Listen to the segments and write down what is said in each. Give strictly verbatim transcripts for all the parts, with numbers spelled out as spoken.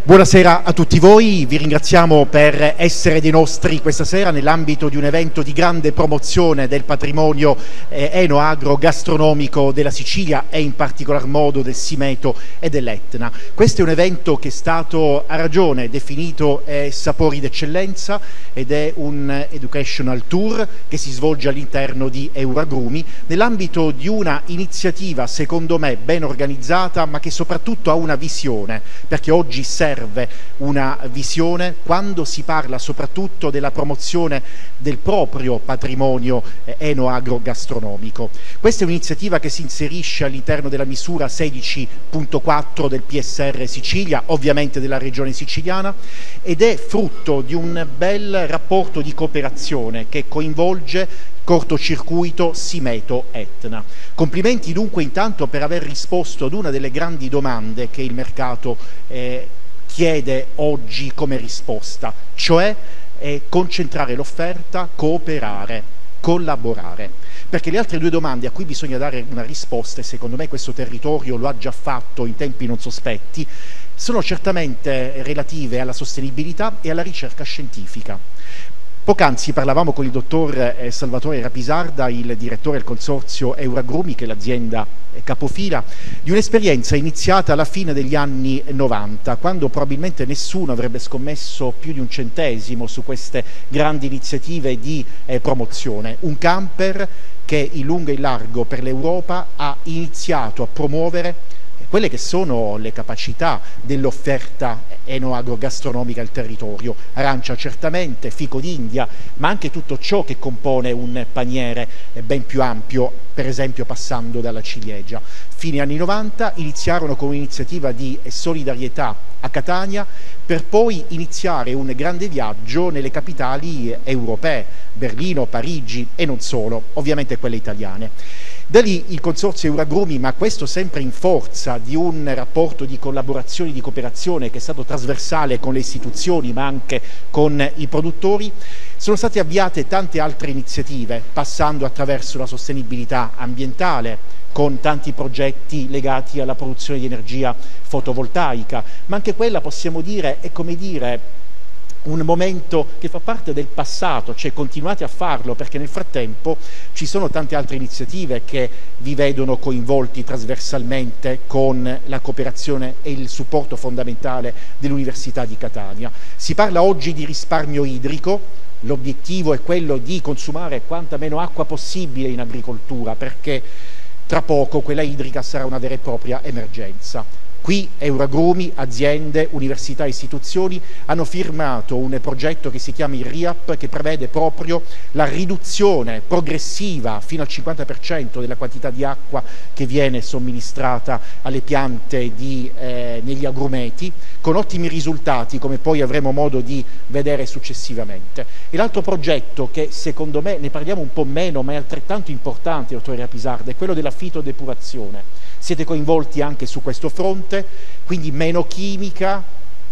Buonasera a tutti voi, vi ringraziamo per essere dei nostri questa sera nell'ambito di un evento di grande promozione del patrimonio eh, eno-agro-gastronomico della Sicilia e in particolar modo del Simeto e dell'Etna. Questo è un evento che è stato a ragione definito eh, Sapori d'Eccellenza ed è un educational tour che si svolge all'interno di Euragrumi nell'ambito di una iniziativa secondo me ben organizzata ma che soprattutto ha una visione, perché oggi serve serve una visione quando si parla soprattutto della promozione del proprio patrimonio eno-agro-gastronomico. Questa è un'iniziativa che si inserisce all'interno della misura sedici punto quattro del P S R Sicilia, ovviamente della regione siciliana, ed è frutto di un bel rapporto di cooperazione che coinvolge cortocircuito Simeto-Etna. Complimenti dunque intanto per aver risposto ad una delle grandi domande che il mercato eh, chiede oggi come risposta, cioè eh, concentrare l'offerta, cooperare, collaborare. Perché le altre due domande a cui bisogna dare una risposta, e secondo me questo territorio lo ha già fatto in tempi non sospetti, sono certamente relative alla sostenibilità e alla ricerca scientifica. Poc'anzi parlavamo con il dottor eh, Salvatore Rapisarda, il direttore del consorzio Euragrumi, che è l'azienda eh, capofila, di un'esperienza iniziata alla fine degli anni novanta, quando probabilmente nessuno avrebbe scommesso più di un centesimo su queste grandi iniziative di eh, promozione. Un camper che in lungo e in largo per l'Europa ha iniziato a promuovere quelle che sono le capacità dell'offerta eno-agro-gastronomica al territorio. Arancia certamente, fico d'India, ma anche tutto ciò che compone un paniere ben più ampio, per esempio passando dalla ciliegia. Fine anni novanta iniziarono con un'iniziativa di solidarietà a Catania per poi iniziare un grande viaggio nelle capitali europee, Berlino, Parigi e non solo, ovviamente quelle italiane. Da lì il consorzio Euragrumi, ma questo sempre in forza di un rapporto di collaborazione e di cooperazione che è stato trasversale con le istituzioni ma anche con i produttori, sono state avviate tante altre iniziative, passando attraverso la sostenibilità ambientale, con tanti progetti legati alla produzione di energia fotovoltaica, ma anche quella, possiamo dire, è come dire un momento che fa parte del passato, cioè continuate a farlo perché nel frattempo ci sono tante altre iniziative che vi vedono coinvolti trasversalmente con la cooperazione e il supporto fondamentale dell'Università di Catania. Si parla oggi di risparmio idrico, l'obiettivo è quello di consumare quanta meno acqua possibile in agricoltura perché tra poco quella idrica sarà una vera e propria emergenza. Qui Euragrumi, aziende, università e istituzioni hanno firmato un progetto che si chiama il R I A P, che prevede proprio la riduzione progressiva fino al cinquanta per cento della quantità di acqua che viene somministrata alle piante di, eh, negli agrumeti, con ottimi risultati come poi avremo modo di vedere successivamente. E l'altro progetto che secondo me ne parliamo un po' meno ma è altrettanto importante, dottore Rapisarda, è quello della fitodepurazione. Siete coinvolti anche su questo fronte, quindi meno chimica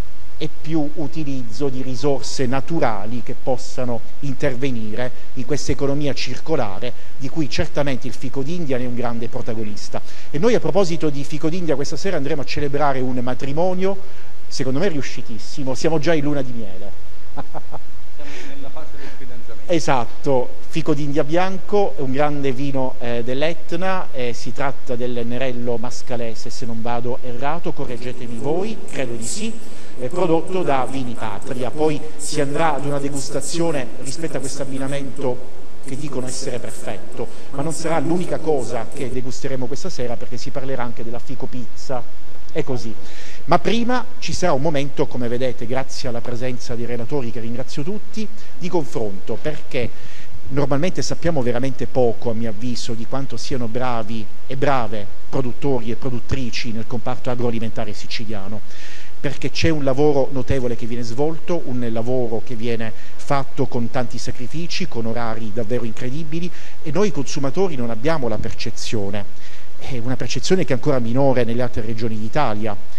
e più utilizzo di risorse naturali che possano intervenire in questa economia circolare di cui certamente il fico d'India è un grande protagonista. E noi a proposito di fico d'India questa sera andremo a celebrare un matrimonio, secondo me riuscitissimo, siamo già in luna di miele. Siamo nella fase del fidanzamento. Esatto. Fico d'India bianco, un grande vino eh, dell'Etna, eh, si tratta del Nerello Mascalese, se non vado errato, correggetemi voi, credo di sì, eh, prodotto da Vini Patria. Poi si andrà ad una degustazione rispetto a questo abbinamento che dicono essere perfetto, ma non sarà l'unica cosa che degusteremo questa sera perché si parlerà anche della fico pizza e così. Ma prima ci sarà un momento, come vedete, grazie alla presenza dei relatori che ringrazio tutti, di confronto, perché normalmente sappiamo veramente poco, a mio avviso, di quanto siano bravi e brave produttori e produttrici nel comparto agroalimentare siciliano, perché c'è un lavoro notevole che viene svolto, un lavoro che viene fatto con tanti sacrifici, con orari davvero incredibili e noi consumatori non abbiamo la percezione, è una percezione che è ancora minore nelle altre regioni d'Italia.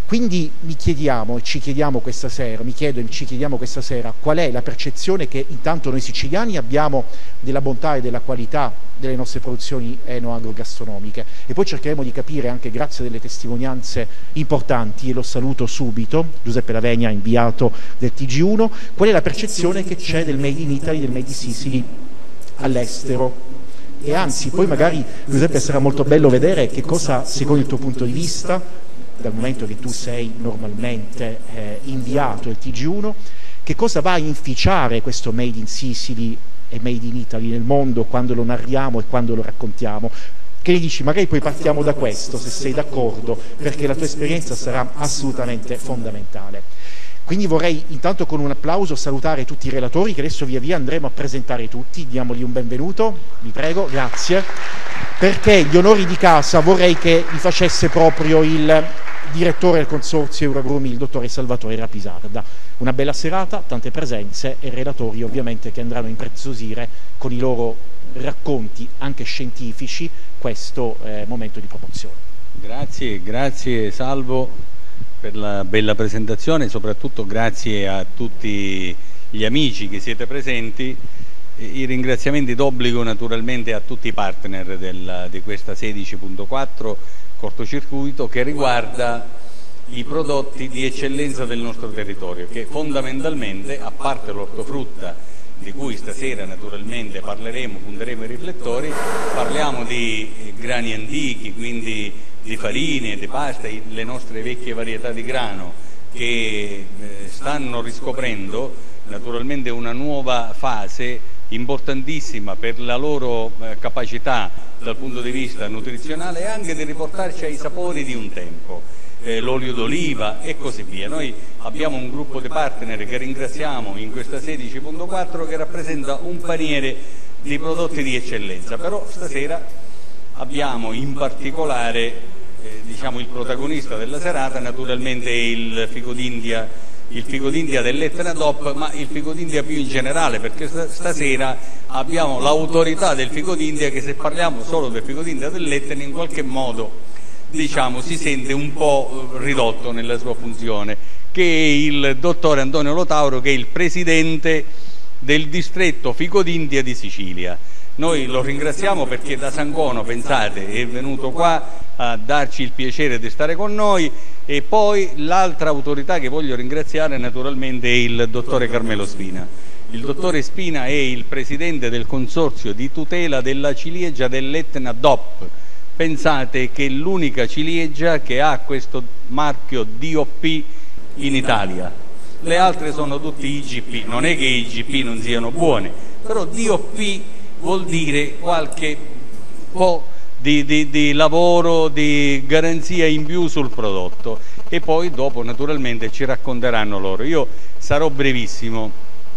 Quindi mi chiediamo e ci chiediamo questa sera, mi chiedo e ci chiediamo questa sera qual è la percezione che intanto noi siciliani abbiamo della bontà e della qualità delle nostre produzioni eno-agrogastronomiche, e poi cercheremo di capire, anche grazie a delle testimonianze importanti, e lo saluto subito, Giuseppe Lavegna, inviato del T G uno, qual è la percezione che c'è del Made in Italy, del Made in Sicily all'estero. E anzi, poi magari, Giuseppe, sarà molto bello vedere che cosa, secondo il tuo punto di vista, dal momento che tu sei normalmente eh, inviato del T G uno, che cosa va a inficiare questo Made in Sicily e Made in Italy nel mondo quando lo narriamo e quando lo raccontiamo? Che gli dici? Magari poi partiamo da questo, se sei d'accordo, perché la tua esperienza sarà assolutamente fondamentale. Quindi vorrei intanto con un applauso salutare tutti i relatori, che adesso via via andremo a presentare tutti, diamogli un benvenuto, vi prego, grazie, perché gli onori di casa vorrei che li facesse proprio il direttore del consorzio Euroagrumi, il dottore Salvatore Rapisarda. Una bella serata, tante presenze e relatori ovviamente che andranno a impreziosire con i loro racconti anche scientifici questo eh, momento di promozione. Grazie, grazie Salvo per la bella presentazione, soprattutto grazie a tutti gli amici che siete presenti. I ringraziamenti d'obbligo naturalmente a tutti i partner del, di questa sedici punto quattro cortocircuito, che riguarda i prodotti di eccellenza del nostro territorio, che fondamentalmente, a parte l'ortofrutta di cui stasera naturalmente parleremo, punteremo i riflettori, parliamo di grani antichi, quindi di farine, di pasta, le nostre vecchie varietà di grano che eh, stanno riscoprendo naturalmente una nuova fase importantissima per la loro eh, capacità dal punto di vista nutrizionale e anche di riportarci ai sapori di un tempo, eh, l'olio d'oliva e così via. Noi abbiamo un gruppo di partner che ringraziamo in questa sedici punto quattro che rappresenta un paniere di prodotti di eccellenza, però stasera abbiamo in particolare eh, diciamo il protagonista della serata, naturalmente il fico d'India, il fico d'India dell'Etna D O P, ma il fico d'India più in generale, perché stasera abbiamo l'autorità del fico d'India che, se parliamo solo del fico d'India dell'Etna, in qualche modo diciamo si sente un po' ridotto nella sua funzione, che è il dottore Antonio Lotauro, che è il presidente del distretto fico d'India di Sicilia. Noi lo ringraziamo perché da Sangono, pensate, è venuto qua a darci il piacere di stare con noi. E poi l'altra autorità che voglio ringraziare naturalmente è il dottore Carmelo Spina. Il dottore Spina è il presidente del consorzio di tutela della ciliegia dell'Etna D O P. Pensate che è l'unica ciliegia che ha questo marchio D O P in Italia. Le altre sono tutte I G P, non è che i I G P non siano buone, però D O P vuol dire qualche po' di, di, di lavoro, di garanzia in più sul prodotto, e poi dopo naturalmente ci racconteranno loro. Io sarò brevissimo,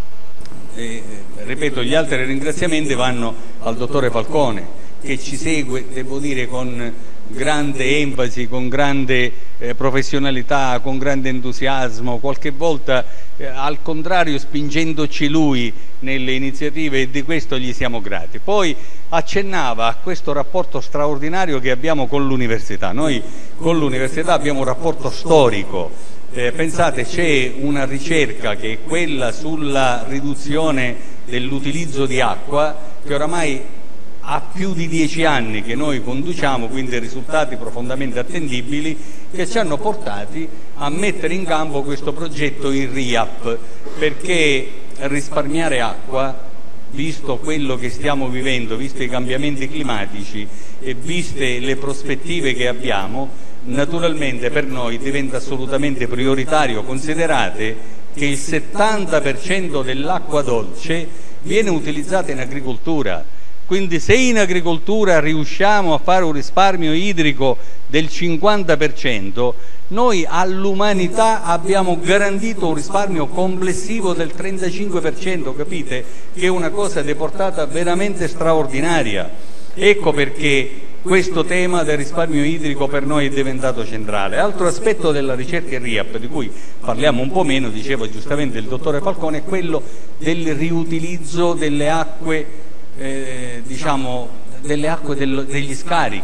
eh, ripeto, gli altri ringraziamenti vanno al dottore Falcone, che ci segue, devo dire, con grande enfasi, con grande eh, professionalità, con grande entusiasmo, qualche volta eh, al contrario spingendoci lui nelle iniziative, e di questo gli siamo grati. Poi accennava a questo rapporto straordinario che abbiamo con l'università. Noi con l'università abbiamo un rapporto storico. Eh, pensate, c'è una ricerca che è quella sulla riduzione dell'utilizzo di acqua, che oramai ha più di dieci anni che noi conduciamo, quindi risultati profondamente attendibili, che ci hanno portati a mettere in campo questo progetto in R I A P, perché risparmiare acqua, visto quello che stiamo vivendo, visto i cambiamenti climatici e viste le prospettive che abbiamo, naturalmente per noi diventa assolutamente prioritario. Considerate che il settanta per cento dell'acqua dolce viene utilizzata in agricoltura. Quindi se in agricoltura riusciamo a fare un risparmio idrico del cinquanta per cento, noi all'umanità abbiamo garantito un risparmio complessivo del trentacinque per cento, capite? Che è una cosa di portata veramente straordinaria. Ecco perché questo tema del risparmio idrico per noi è diventato centrale. Altro aspetto della ricerca R I A P, di cui parliamo un po' meno, diceva giustamente il dottore Falcone, è quello del riutilizzo delle acque, Eh, diciamo delle acque del, degli scarichi.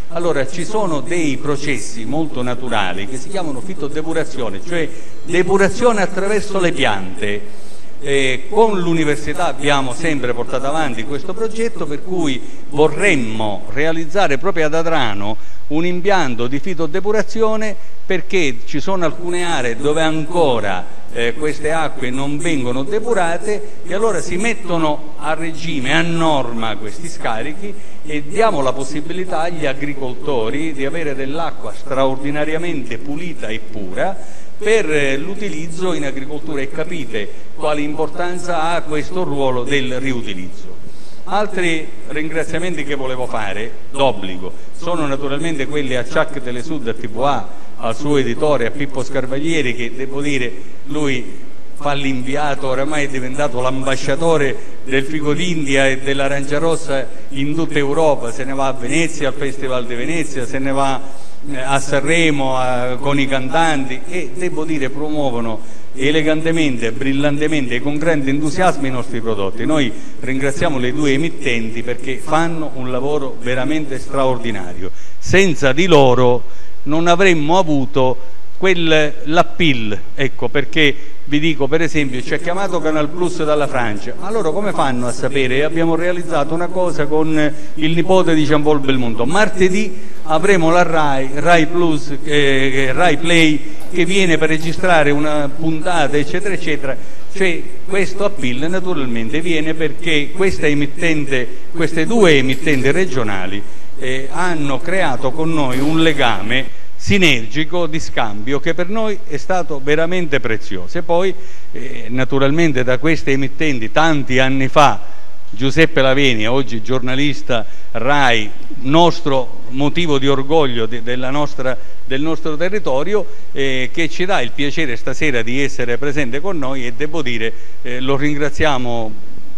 Allora ci sono dei processi molto naturali che si chiamano fitodepurazione, cioè depurazione attraverso le piante. Eh, con l'università abbiamo sempre portato avanti questo progetto, per cui vorremmo realizzare proprio ad Adrano un impianto di fitodepurazione, perché ci sono alcune aree dove ancora eh, queste acque non vengono depurate, e allora si mettono a regime, a norma questi scarichi, e diamo la possibilità agli agricoltori di avere dell'acqua straordinariamente pulita e pura per l'utilizzo in agricoltura, e capite quale importanza ha questo ruolo del riutilizzo. Altri ringraziamenti che volevo fare, d'obbligo, sono naturalmente quelli a Chuck Telesud, a T V A, al suo editore, a Pippo Scarvaglieri, che devo dire, lui fa l'inviato, oramai è diventato l'ambasciatore del fico d'India e dell'arancia rossa in tutta Europa, se ne va a Venezia, al Festival di Venezia, se ne va a Sanremo a, con i cantanti, e devo dire promuovono elegantemente, brillantemente e con grande entusiasmo i nostri prodotti. Noi ringraziamo le due emittenti perché fanno un lavoro veramente straordinario. Senza di loro non avremmo avuto quell'appeal, ecco, perché vi dico, per esempio, ci ha chiamato Canal Plus dalla Francia, ma loro come fanno a sapere? Abbiamo realizzato una cosa con il nipote di Jean-Paul Belmondo, martedì avremo la Rai, Rai Plus, eh, Rai Play, che viene per registrare una puntata, eccetera eccetera. Cioè, questo appeal naturalmente viene perché questa emittente, queste due emittenti regionali eh, hanno creato con noi un legame sinergico di scambio che per noi è stato veramente prezioso. E poi eh, naturalmente da queste emittenti tanti anni fa Giuseppe Laveni, oggi giornalista Rai, nostro motivo di orgoglio de, della nostra, del nostro territorio, eh, che ci dà il piacere stasera di essere presente con noi, e devo dire eh, lo ringraziamo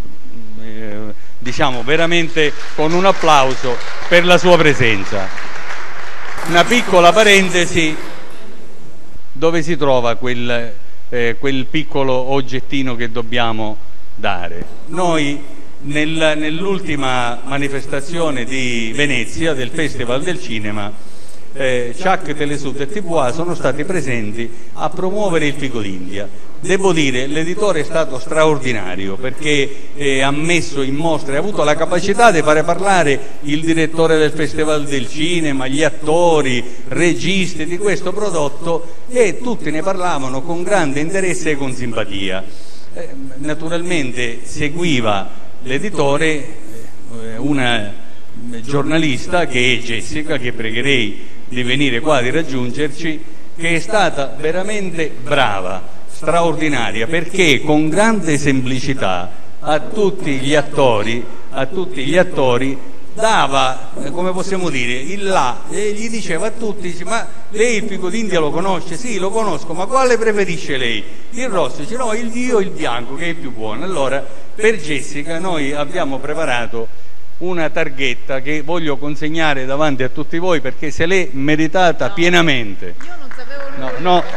eh, diciamo veramente con un applauso per la sua presenza. Una piccola parentesi: dove si trova quel, eh, quel piccolo oggettino che dobbiamo dare? Noi nel, nell'ultima manifestazione di Venezia del Festival del Cinema, eh, Chuck Telesud e T V A sono stati presenti a promuovere il fico d'India. Devo dire, l'editore è stato straordinario perché eh, ha messo in mostra, ha avuto la capacità di fare parlare il direttore del Festival del Cinema, gli attori, registi di questo prodotto, e tutti ne parlavano con grande interesse e con simpatia. Eh, naturalmente seguiva l'editore eh, una giornalista che è Jessica, che pregherei di venire qua di raggiungerci, che è stata veramente brava, straordinaria, perché con grande semplicità a tutti gli attori, a tutti gli attori dava, come possiamo dire, il là, e gli diceva a tutti: ma lei il fico d'India lo conosce? Sì, lo conosco, ma quale preferisce lei? Il rosso? Dice no, il io il bianco, che è più buono. Allora per Jessica noi abbiamo preparato una targhetta che voglio consegnare davanti a tutti voi, perché se l'è meritata no, pienamente. Io non sapevo nulla. No, no.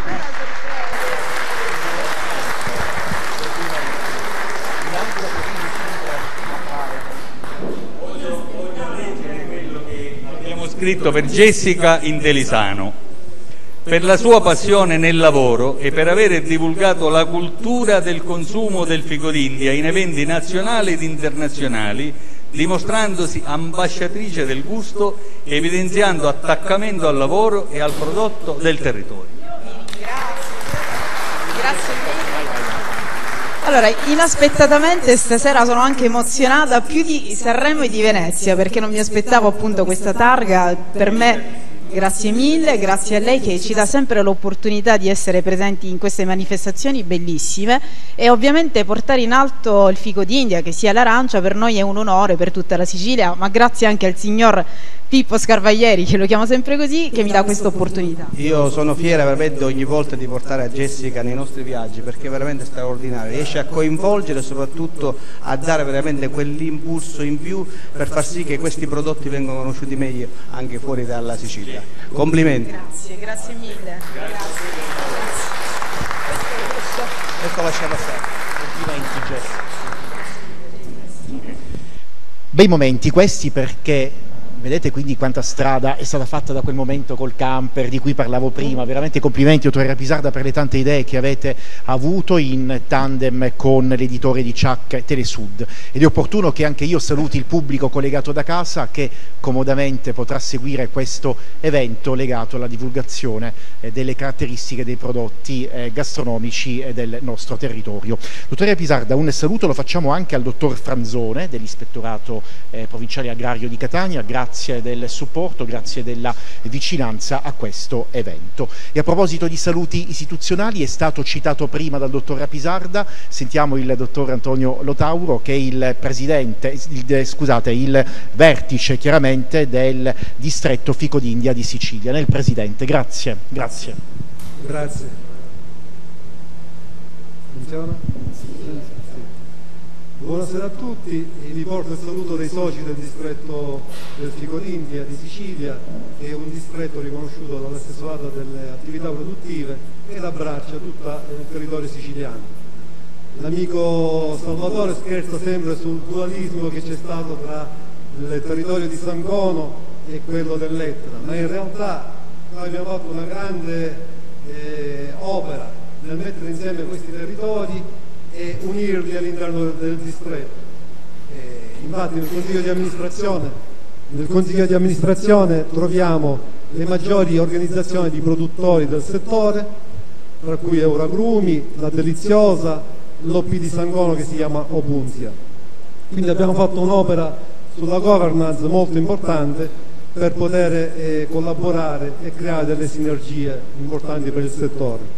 Voglio, voglio leggere quello che abbiamo scritto per Jessica Intelisano. Per la sua passione nel lavoro e per aver divulgato la cultura del consumo del fico d'India in eventi nazionali ed internazionali, dimostrandosi ambasciatrice del gusto e evidenziando attaccamento al lavoro e al prodotto del territorio. Grazie, grazie mille. Allora, inaspettatamente stasera sono anche emozionata più di Sanremo e di Venezia, perché non mi aspettavo appunto questa targa. Per me, grazie mille, grazie a lei che ci dà sempre l'opportunità di essere presenti in queste manifestazioni bellissime, e ovviamente portare in alto il fico d'India, che sia l'arancia, per noi è un onore, per tutta la Sicilia, ma grazie anche al signor Pippo Scarvaglieri, che lo chiamo sempre così, che mi dà questa opportunità. Io sono fiera veramente ogni volta di portare a Jessica nei nostri viaggi, perché è veramente straordinario, riesce a coinvolgere e soprattutto a dare veramente quell'impulso in più per far sì che questi prodotti vengano conosciuti meglio anche fuori dalla Sicilia. Complimenti. Grazie, grazie mille. Grazie. Questo lascia passare. Complimenti, Jessica. Bei momenti questi, perché Vedete quindi quanta strada è stata fatta da quel momento col camper di cui parlavo prima. Veramente complimenti, dottor Pisarda, per le tante idee che avete avuto in tandem con l'editore di C H A C Telesud. Ed è opportuno che anche io saluti il pubblico collegato da casa, che comodamente potrà seguire questo evento legato alla divulgazione eh, delle caratteristiche dei prodotti eh, gastronomici eh, del nostro territorio. Dottore Pisarda, un saluto lo facciamo anche al dottor Franzone dell'Ispettorato eh, Provinciale Agrario di Catania. Grazie del supporto, grazie della vicinanza a questo evento. E a proposito di saluti istituzionali, è stato citato prima dal dottor Pisarda, sentiamo il dottor Antonio Lotauro, che è il presidente, il, scusate, il vertice chiaramente del distretto Fico d'India di Sicilia. Nel presidente, grazie. Grazie. Grazie. Funziona? Buonasera a tutti, e vi porto il saluto dei soci del distretto del Fico d'India di Sicilia, che è un distretto riconosciuto dall'assessorato delle attività produttive ed abbraccia tutto il territorio siciliano. L'amico Salvatore scherza sempre sul dualismo che c'è stato tra il territorio di Sancono e quello dell'Etna, ma in realtà noi abbiamo fatto una grande eh, opera nel mettere insieme questi territori e unirli all'interno del distretto. Eh, infatti nel consiglio di amministrazione, nel consiglio di amministrazione troviamo le maggiori organizzazioni di produttori del settore, tra cui Euragrumi, La Deliziosa, l'O P di Sancono che si chiama Opunzia. Quindi abbiamo fatto un'opera sulla governance molto importante per poter eh, collaborare e creare delle sinergie importanti per il settore.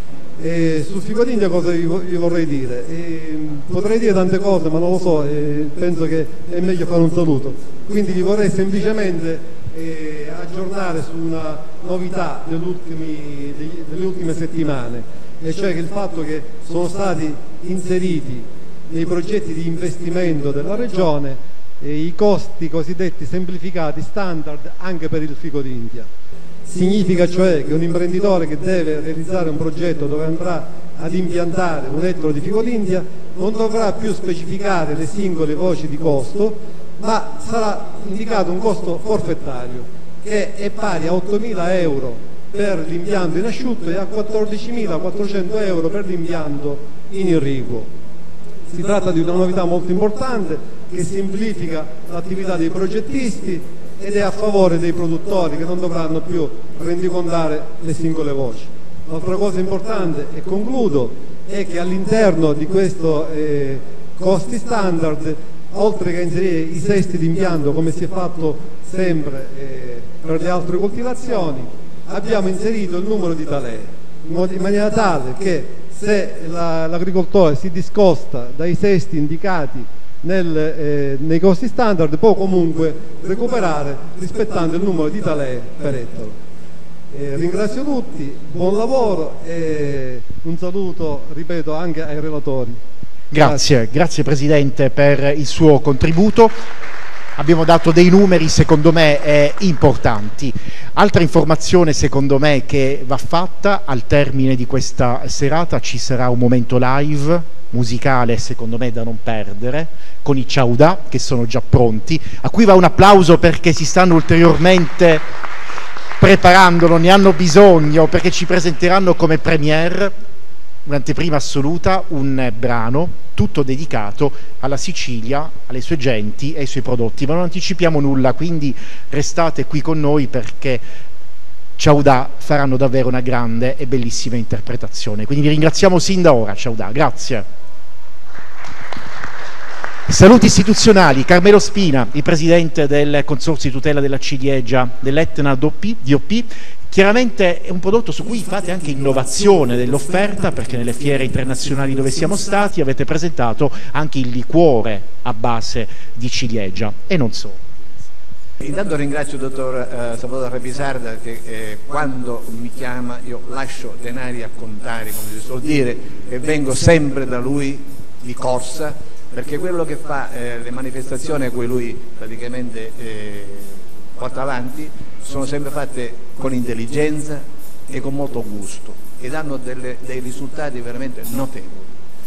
E sul Fico d'India cosa vi, vi vorrei dire? E, potrei dire tante cose, ma non lo so, e penso che è meglio fare un saluto. Quindi vi vorrei semplicemente eh, aggiornare su una novità delle ultime settimane, e cioè che il fatto che sono stati inseriti nei progetti di investimento della Regione eh, i costi cosiddetti semplificati standard anche per il Fico d'India. Significa cioè che un imprenditore che deve realizzare un progetto dove andrà ad impiantare un ettaro di Fico d'India non dovrà più specificare le singole voci di costo, ma sarà indicato un costo forfettario che è pari a ottomila euro per l'impianto in asciutto e a quattordicimilaquattrocento euro per l'impianto in irriguo. Si tratta di una novità molto importante che semplifica l'attività dei progettisti ed è a favore dei produttori che non dovranno più rendicontare le singole voci. Un'altra cosa importante, e concludo, è che all'interno di questo eh, costi standard, oltre che inserire i sesti d'impianto come si è fatto sempre eh, per le altre coltivazioni, abbiamo inserito il numero di talee, in maniera tale che se l'agricoltore la, si discosta dai sesti indicati Nel, eh, nei costi standard può comunque recuperare rispettando il numero di talee per ettaro. Eh, ringrazio tutti, buon lavoro e un saluto, ripeto, anche ai relatori. Grazie, grazie, grazie Presidente per il suo contributo. Abbiamo dato dei numeri secondo me eh, importanti. Altra informazione secondo me che va fatta: al termine di questa serata ci sarà un momento live musicale secondo me da non perdere con i Ciaudà, che sono già pronti, a cui va un applauso perché si stanno ulteriormente preparandolo, ne hanno bisogno, perché ci presenteranno come premiere, un'anteprima assoluta, un brano tutto dedicato alla Sicilia, alle sue genti e ai suoi prodotti, ma non anticipiamo nulla, quindi restate qui con noi perché Ciaudà faranno davvero una grande e bellissima interpretazione. Quindi vi ringraziamo sin da ora, Ciaudà, grazie. Saluti istituzionali: Carmelo Spina, il presidente del Consorzio di tutela della ciliegia dell'Etna D O P. Chiaramente è un prodotto su cui fate anche innovazione dell'offerta, perché nelle fiere internazionali dove siamo stati avete presentato anche il liquore a base di ciliegia e non solo. Intanto ringrazio il dottor eh, Salvatore Pisarda che eh, quando mi chiama io lascio denari a contare, come si suol dire, e vengo sempre da lui di corsa, perché quello che fa, eh, le manifestazioni a cui lui praticamente eh, porta avanti sono sempre fatte con intelligenza e con molto gusto e danno delle, dei risultati veramente notevoli.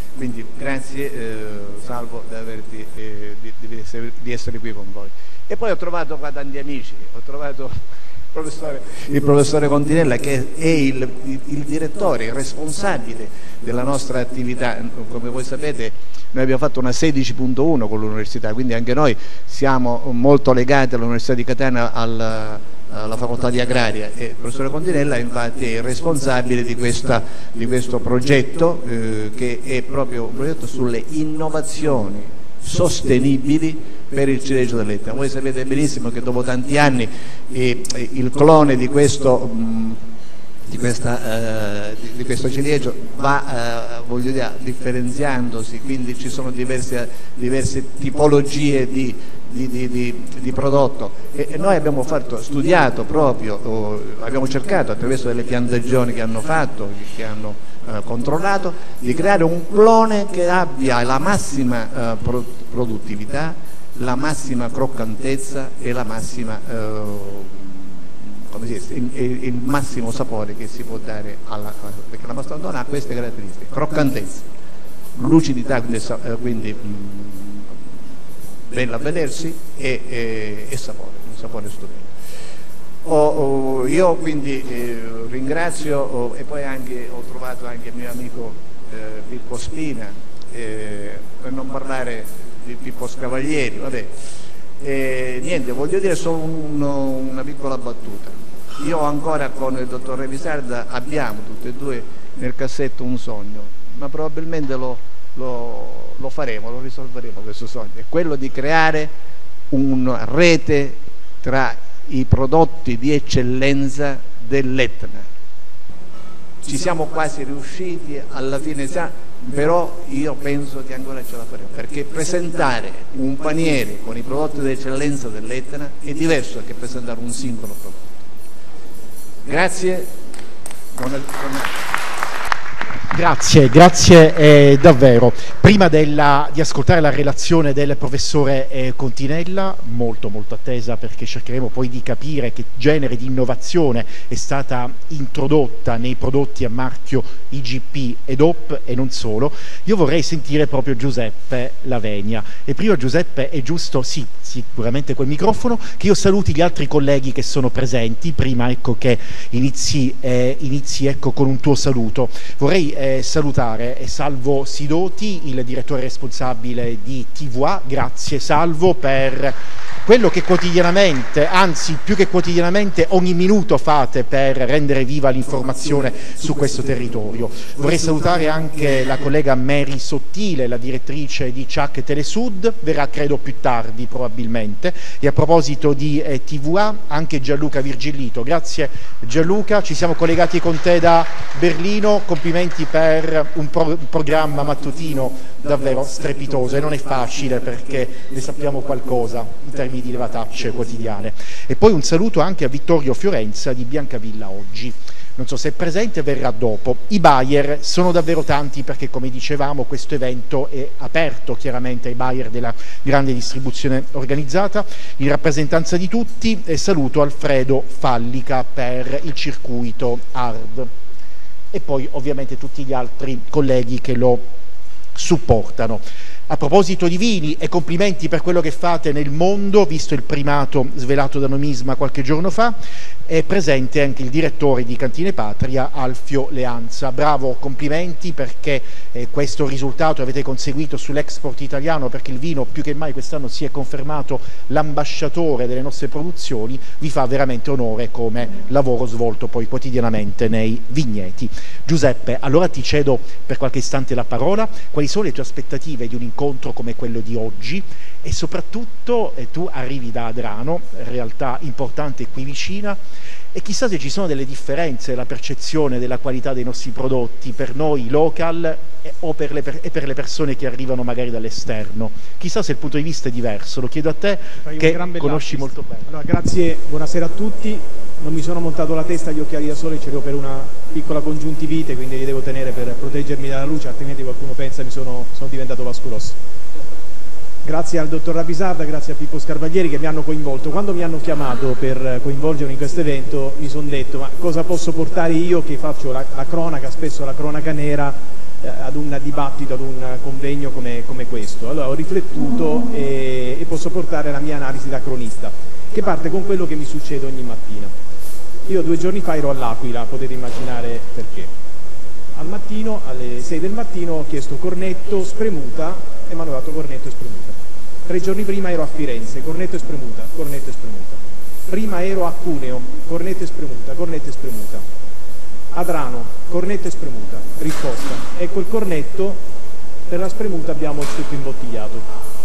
Quindi grazie eh, Salvo di, averti, eh, di, di, essere, di essere qui con voi. E poi ho trovato qua tanti amici, ho trovato il professore, il professore Continella, che è il, il, il direttore, il responsabile della nostra attività. Come voi sapete noi abbiamo fatto una sedici punto uno con l'università, quindi anche noi siamo molto legati all'Università di Catania, al, alla facoltà di agraria, e il professore Continella infatti è il responsabile di, questa, di questo progetto eh, che è proprio un progetto sulle innovazioni sostenibili per il ciliegio dell'Etna. Voi sapete benissimo che dopo tanti anni eh, il clone di questo, mh, di, questa, eh, di, di questo ciliegio va eh, voglio dire, differenziandosi, quindi ci sono diverse, diverse tipologie di Di, di, di, di prodotto, e, e noi abbiamo fatto, studiato proprio, oh, abbiamo cercato attraverso delle piantagioni che hanno fatto, che hanno eh, controllato, di creare un clone che abbia la massima eh, pro, produttività, la massima croccantezza e la massima eh, come si dice, il, il massimo sapore che si può dare alla, perché la mastodona ha queste caratteristiche: croccantezza, lucidità, quindi, eh, quindi mh, bello a vedersi, e, e, e sapore, un sapore stupendo. Oh, oh, io quindi eh, ringrazio, oh, e poi anche ho trovato anche il mio amico eh, Pippo Spina, eh, per non parlare di Pippo Scavaglieri, vabbè. Eh, niente, voglio dire solo un, una piccola battuta. Io ancora con il dottor Revisarda abbiamo tutti e due nel cassetto un sogno, ma probabilmente lo, lo lo faremo, lo risolveremo questo sogno, è quello di creare una rete tra i prodotti di eccellenza dell'Etna. Ci siamo quasi riusciti alla fine, però io penso che ancora ce la faremo, perché presentare un paniere con i prodotti di eccellenza dell'Etna è diverso che presentare un singolo prodotto. Grazie. Buona, buona... Grazie, grazie eh, davvero. Prima della, di ascoltare la relazione del professore eh, Continella, molto molto attesa, perché cercheremo poi di capire che genere di innovazione è stata introdotta nei prodotti a marchio I G P e D O P e non solo, io vorrei sentire proprio Giuseppe Lavenia. E prima, Giuseppe, è giusto, sì, sicuramente quel microfono, che io saluti gli altri colleghi che sono presenti. Prima ecco che inizi, eh, inizi ecco, con un tuo saluto. Vorrei eh, salutare Salvo Sidoti, il direttore responsabile di T V A. Grazie Salvo per quello che quotidianamente, anzi più che quotidianamente, ogni minuto fate per rendere viva l'informazione su questo territorio. Vorrei salutare anche la collega Mary Sottile, la direttrice di C A C Telesud, verrà credo più tardi probabilmente. E a proposito di eh, T V A, anche Gianluca Virgillito. Grazie Gianluca, ci siamo collegati con te da Berlino, complimenti per un, pro un programma mattutino davvero strepitoso, e non è facile perché ne sappiamo qualcosa in termini di levatacce quotidiane. E poi un saluto anche a Vittorio Fiorenza di Biancavilla Oggi. Non so se è presente, verrà dopo. I buyer sono davvero tanti perché, come dicevamo, questo evento è aperto chiaramente ai buyer della grande distribuzione organizzata. In rappresentanza di tutti eh, saluto Alfredo Fallica per il circuito hard, e poi ovviamente tutti gli altri colleghi che lo supportano. A proposito di vini, e complimenti per quello che fate nel mondo, visto il primato svelato da Nomisma qualche giorno fa, è presente anche il direttore di Cantine Patria, Alfio Leanza. Bravo, complimenti, perché eh, questo risultato avete conseguito sull'export italiano, perché il vino più che mai quest'anno si è confermato l'ambasciatore delle nostre produzioni. Vi fa veramente onore come lavoro svolto poi quotidianamente nei vigneti. Giuseppe, allora ti cedo per qualche istante la parola. Quali sono le tue aspettative di un incontro come quello di oggi? E soprattutto eh, tu arrivi da Adrano, realtà importante qui vicina, e chissà se ci sono delle differenze nella percezione della qualità dei nostri prodotti per noi local e, o per le, per, e per le persone che arrivano magari dall'esterno. Chissà se il punto di vista è diverso. Lo chiedo a te che conosci molto bene. Allora, grazie, buonasera a tutti. Non mi sono montato la testa, gli occhiali da sole, ce li ho per una piccola congiuntivite, quindi li devo tenere per proteggermi dalla luce, altrimenti qualcuno pensa mi sono, sono diventato vasculoso. Grazie al dottor Rapisarda, grazie a Pippo Scarvaglieri che mi hanno coinvolto. Quando mi hanno chiamato per coinvolgermi in questo evento mi sono detto: ma cosa posso portare io che faccio la, la cronaca, spesso la cronaca nera, eh, ad un dibattito, ad un convegno come, come questo. Allora ho riflettuto e, e posso portare la mia analisi da cronista, che parte con quello che mi succede ogni mattina. Io due giorni fa ero all'Aquila, potete immaginare perché. Al mattino, alle sei del mattino, ho chiesto cornetto, spremuta e mi hanno dato cornetto e spremuta. Tre giorni prima ero a Firenze, cornetto e spremuta, cornetto e spremuta. Prima ero a Cuneo, cornetto e spremuta, cornetto e spremuta. Adrano, cornetto e spremuta, risposta. Ecco il cornetto, per la spremuta abbiamo il succo imbottigliato.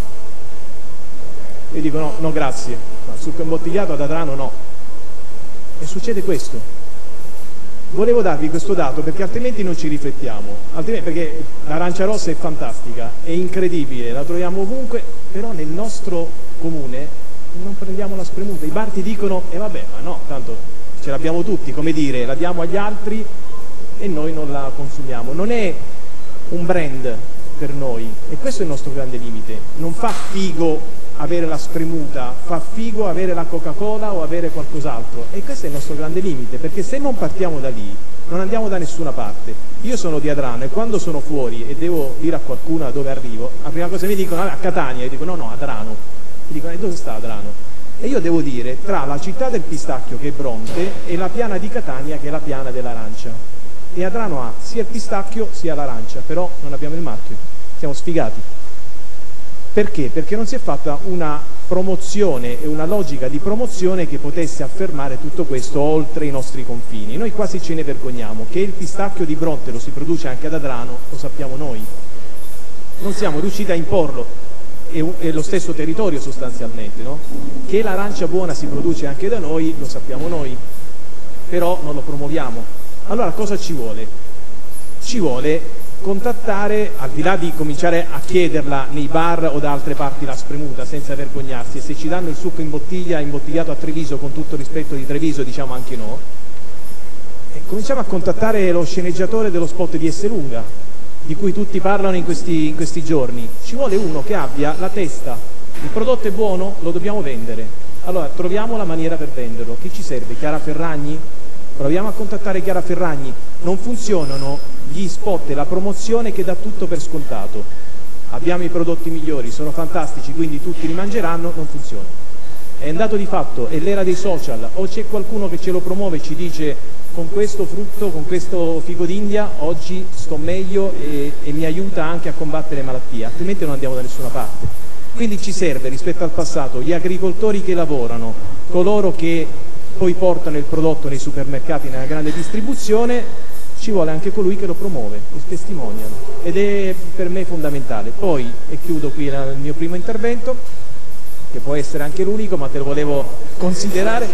Io dico no, no grazie, ma il succo imbottigliato ad Adrano no. E succede questo. Volevo darvi questo dato perché altrimenti non ci riflettiamo, altrimenti, perché l'arancia rossa è fantastica, è incredibile, la troviamo ovunque, però nel nostro comune non prendiamo la spremuta. I bar ti dicono, e eh vabbè, ma no, tanto ce l'abbiamo tutti, come dire, la diamo agli altri e noi non la consumiamo. Non è un brand per noi e questo è il nostro grande limite. Non fa figo avere la spremuta, fa figo avere la Coca-Cola o avere qualcos'altro, e questo è il nostro grande limite, perché se non partiamo da lì non andiamo da nessuna parte. Io sono di Adrano e quando sono fuori e devo dire a qualcuno da dove arrivo, la prima cosa mi dicono a Catania, e dico no no Adrano, mi dicono e dove sta Adrano? E io devo dire tra la città del pistacchio che è Bronte e la piana di Catania che è la piana dell'arancia, e Adrano ha sia il pistacchio sia l'arancia, però non abbiamo il marchio, siamo sfigati. Perché? Perché non si è fatta una promozione e una logica di promozione che potesse affermare tutto questo oltre i nostri confini. Noi quasi ce ne vergogniamo, che il pistacchio di Bronte lo si produce anche ad Adrano, lo sappiamo noi. Non siamo riusciti a imporlo, è lo stesso territorio sostanzialmente, no? Che l'arancia buona si produce anche da noi, lo sappiamo noi, però non lo promuoviamo. Allora cosa ci vuole? Ci vuole contattare, al di là di cominciare a chiederla nei bar o da altre parti la spremuta senza vergognarsi, e se ci danno il succo in bottiglia, imbottigliato a Treviso, con tutto rispetto di Treviso, diciamo anche no, e cominciamo a contattare lo sceneggiatore dello spot di Esselunga, di cui tutti parlano in questi, in questi giorni. Ci vuole uno che abbia la testa, il prodotto è buono, lo dobbiamo vendere, allora troviamo la maniera per venderlo. Chi ci serve? Chiara Ferragni? Proviamo a contattare Chiara Ferragni. Non funzionano gli spot e la promozione che dà tutto per scontato. Abbiamo i prodotti migliori, sono fantastici, quindi tutti li mangeranno, non funziona. È un dato di fatto, è l'era dei social, o c'è qualcuno che ce lo promuove e ci dice con questo frutto, con questo figo d'India oggi sto meglio e, e mi aiuta anche a combattere malattie, altrimenti non andiamo da nessuna parte. Quindi ci serve rispetto al passato gli agricoltori che lavorano, coloro che poi portano il prodotto nei supermercati, nella grande distribuzione, ci vuole anche colui che lo promuove, il testimonial, ed è per me fondamentale. Poi, e chiudo qui il mio primo intervento, che può essere anche l'unico, ma te lo volevo considerare,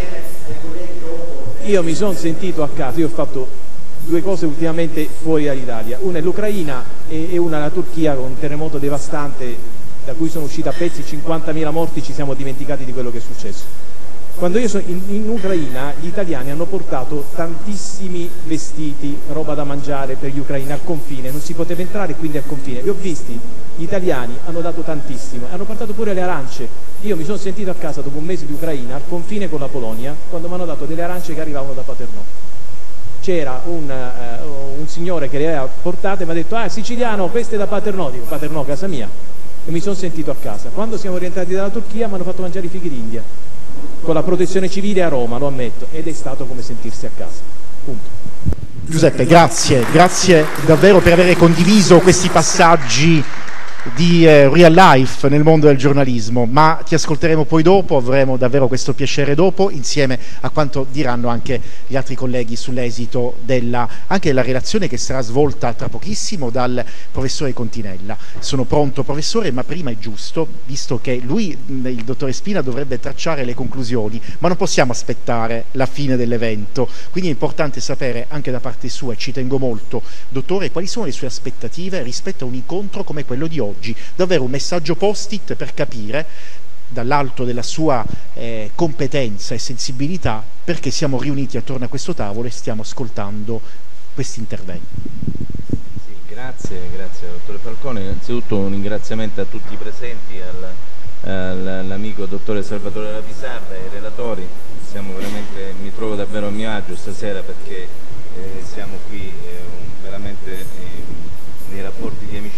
io mi sono sentito a casa, io ho fatto due cose ultimamente fuori dall'Italia, una è l'Ucraina e una la Turchia con un terremoto devastante da cui sono usciti a pezzi cinquantamila morti, ci siamo dimenticati di quello che è successo. Quando io sono in, in Ucraina, gli italiani hanno portato tantissimi vestiti, roba da mangiare per gli ucraini al confine, non si poteva entrare quindi al confine. Li ho visti, gli italiani hanno dato tantissimo, hanno portato pure le arance. Io mi sono sentito a casa dopo un mese di Ucraina, al confine con la Polonia, quando mi hanno dato delle arance che arrivavano da Paternò. C'era un, uh, un signore che le aveva portate e mi ha detto, ah, siciliano, queste da Paternò. Dico, Paternò, casa mia. E mi sono sentito a casa. Quando siamo rientrati dalla Turchia mi hanno fatto mangiare i fichi d'India, con la protezione civile a Roma, lo ammetto, ed è stato come sentirsi a casa. Punto. Giuseppe, grazie, grazie davvero per aver condiviso questi passaggi di eh, real life nel mondo del giornalismo, ma ti ascolteremo poi dopo, avremo davvero questo piacere dopo, insieme a quanto diranno anche gli altri colleghi sull'esito della, anche della relazione che sarà svolta tra pochissimo dal professore Continella. Sono pronto professore, ma prima è giusto, visto che lui, il dottore Spina, dovrebbe tracciare le conclusioni, ma non possiamo aspettare la fine dell'evento, quindi è importante sapere anche da parte sua, e ci tengo molto, dottore, quali sono le sue aspettative rispetto a un incontro come quello di oggi. Oggi, davvero un messaggio post-it per capire dall'alto della sua eh, competenza e sensibilità perché siamo riuniti attorno a questo tavolo e stiamo ascoltando questi interventi. Sì, grazie, grazie dottore Falcone. Innanzitutto un ringraziamento a tutti i presenti, all'amico dottore Salvatore Rapisarda e ai relatori. Siamo veramente, mi trovo davvero a mio agio stasera perché eh, siamo qui eh, veramente eh,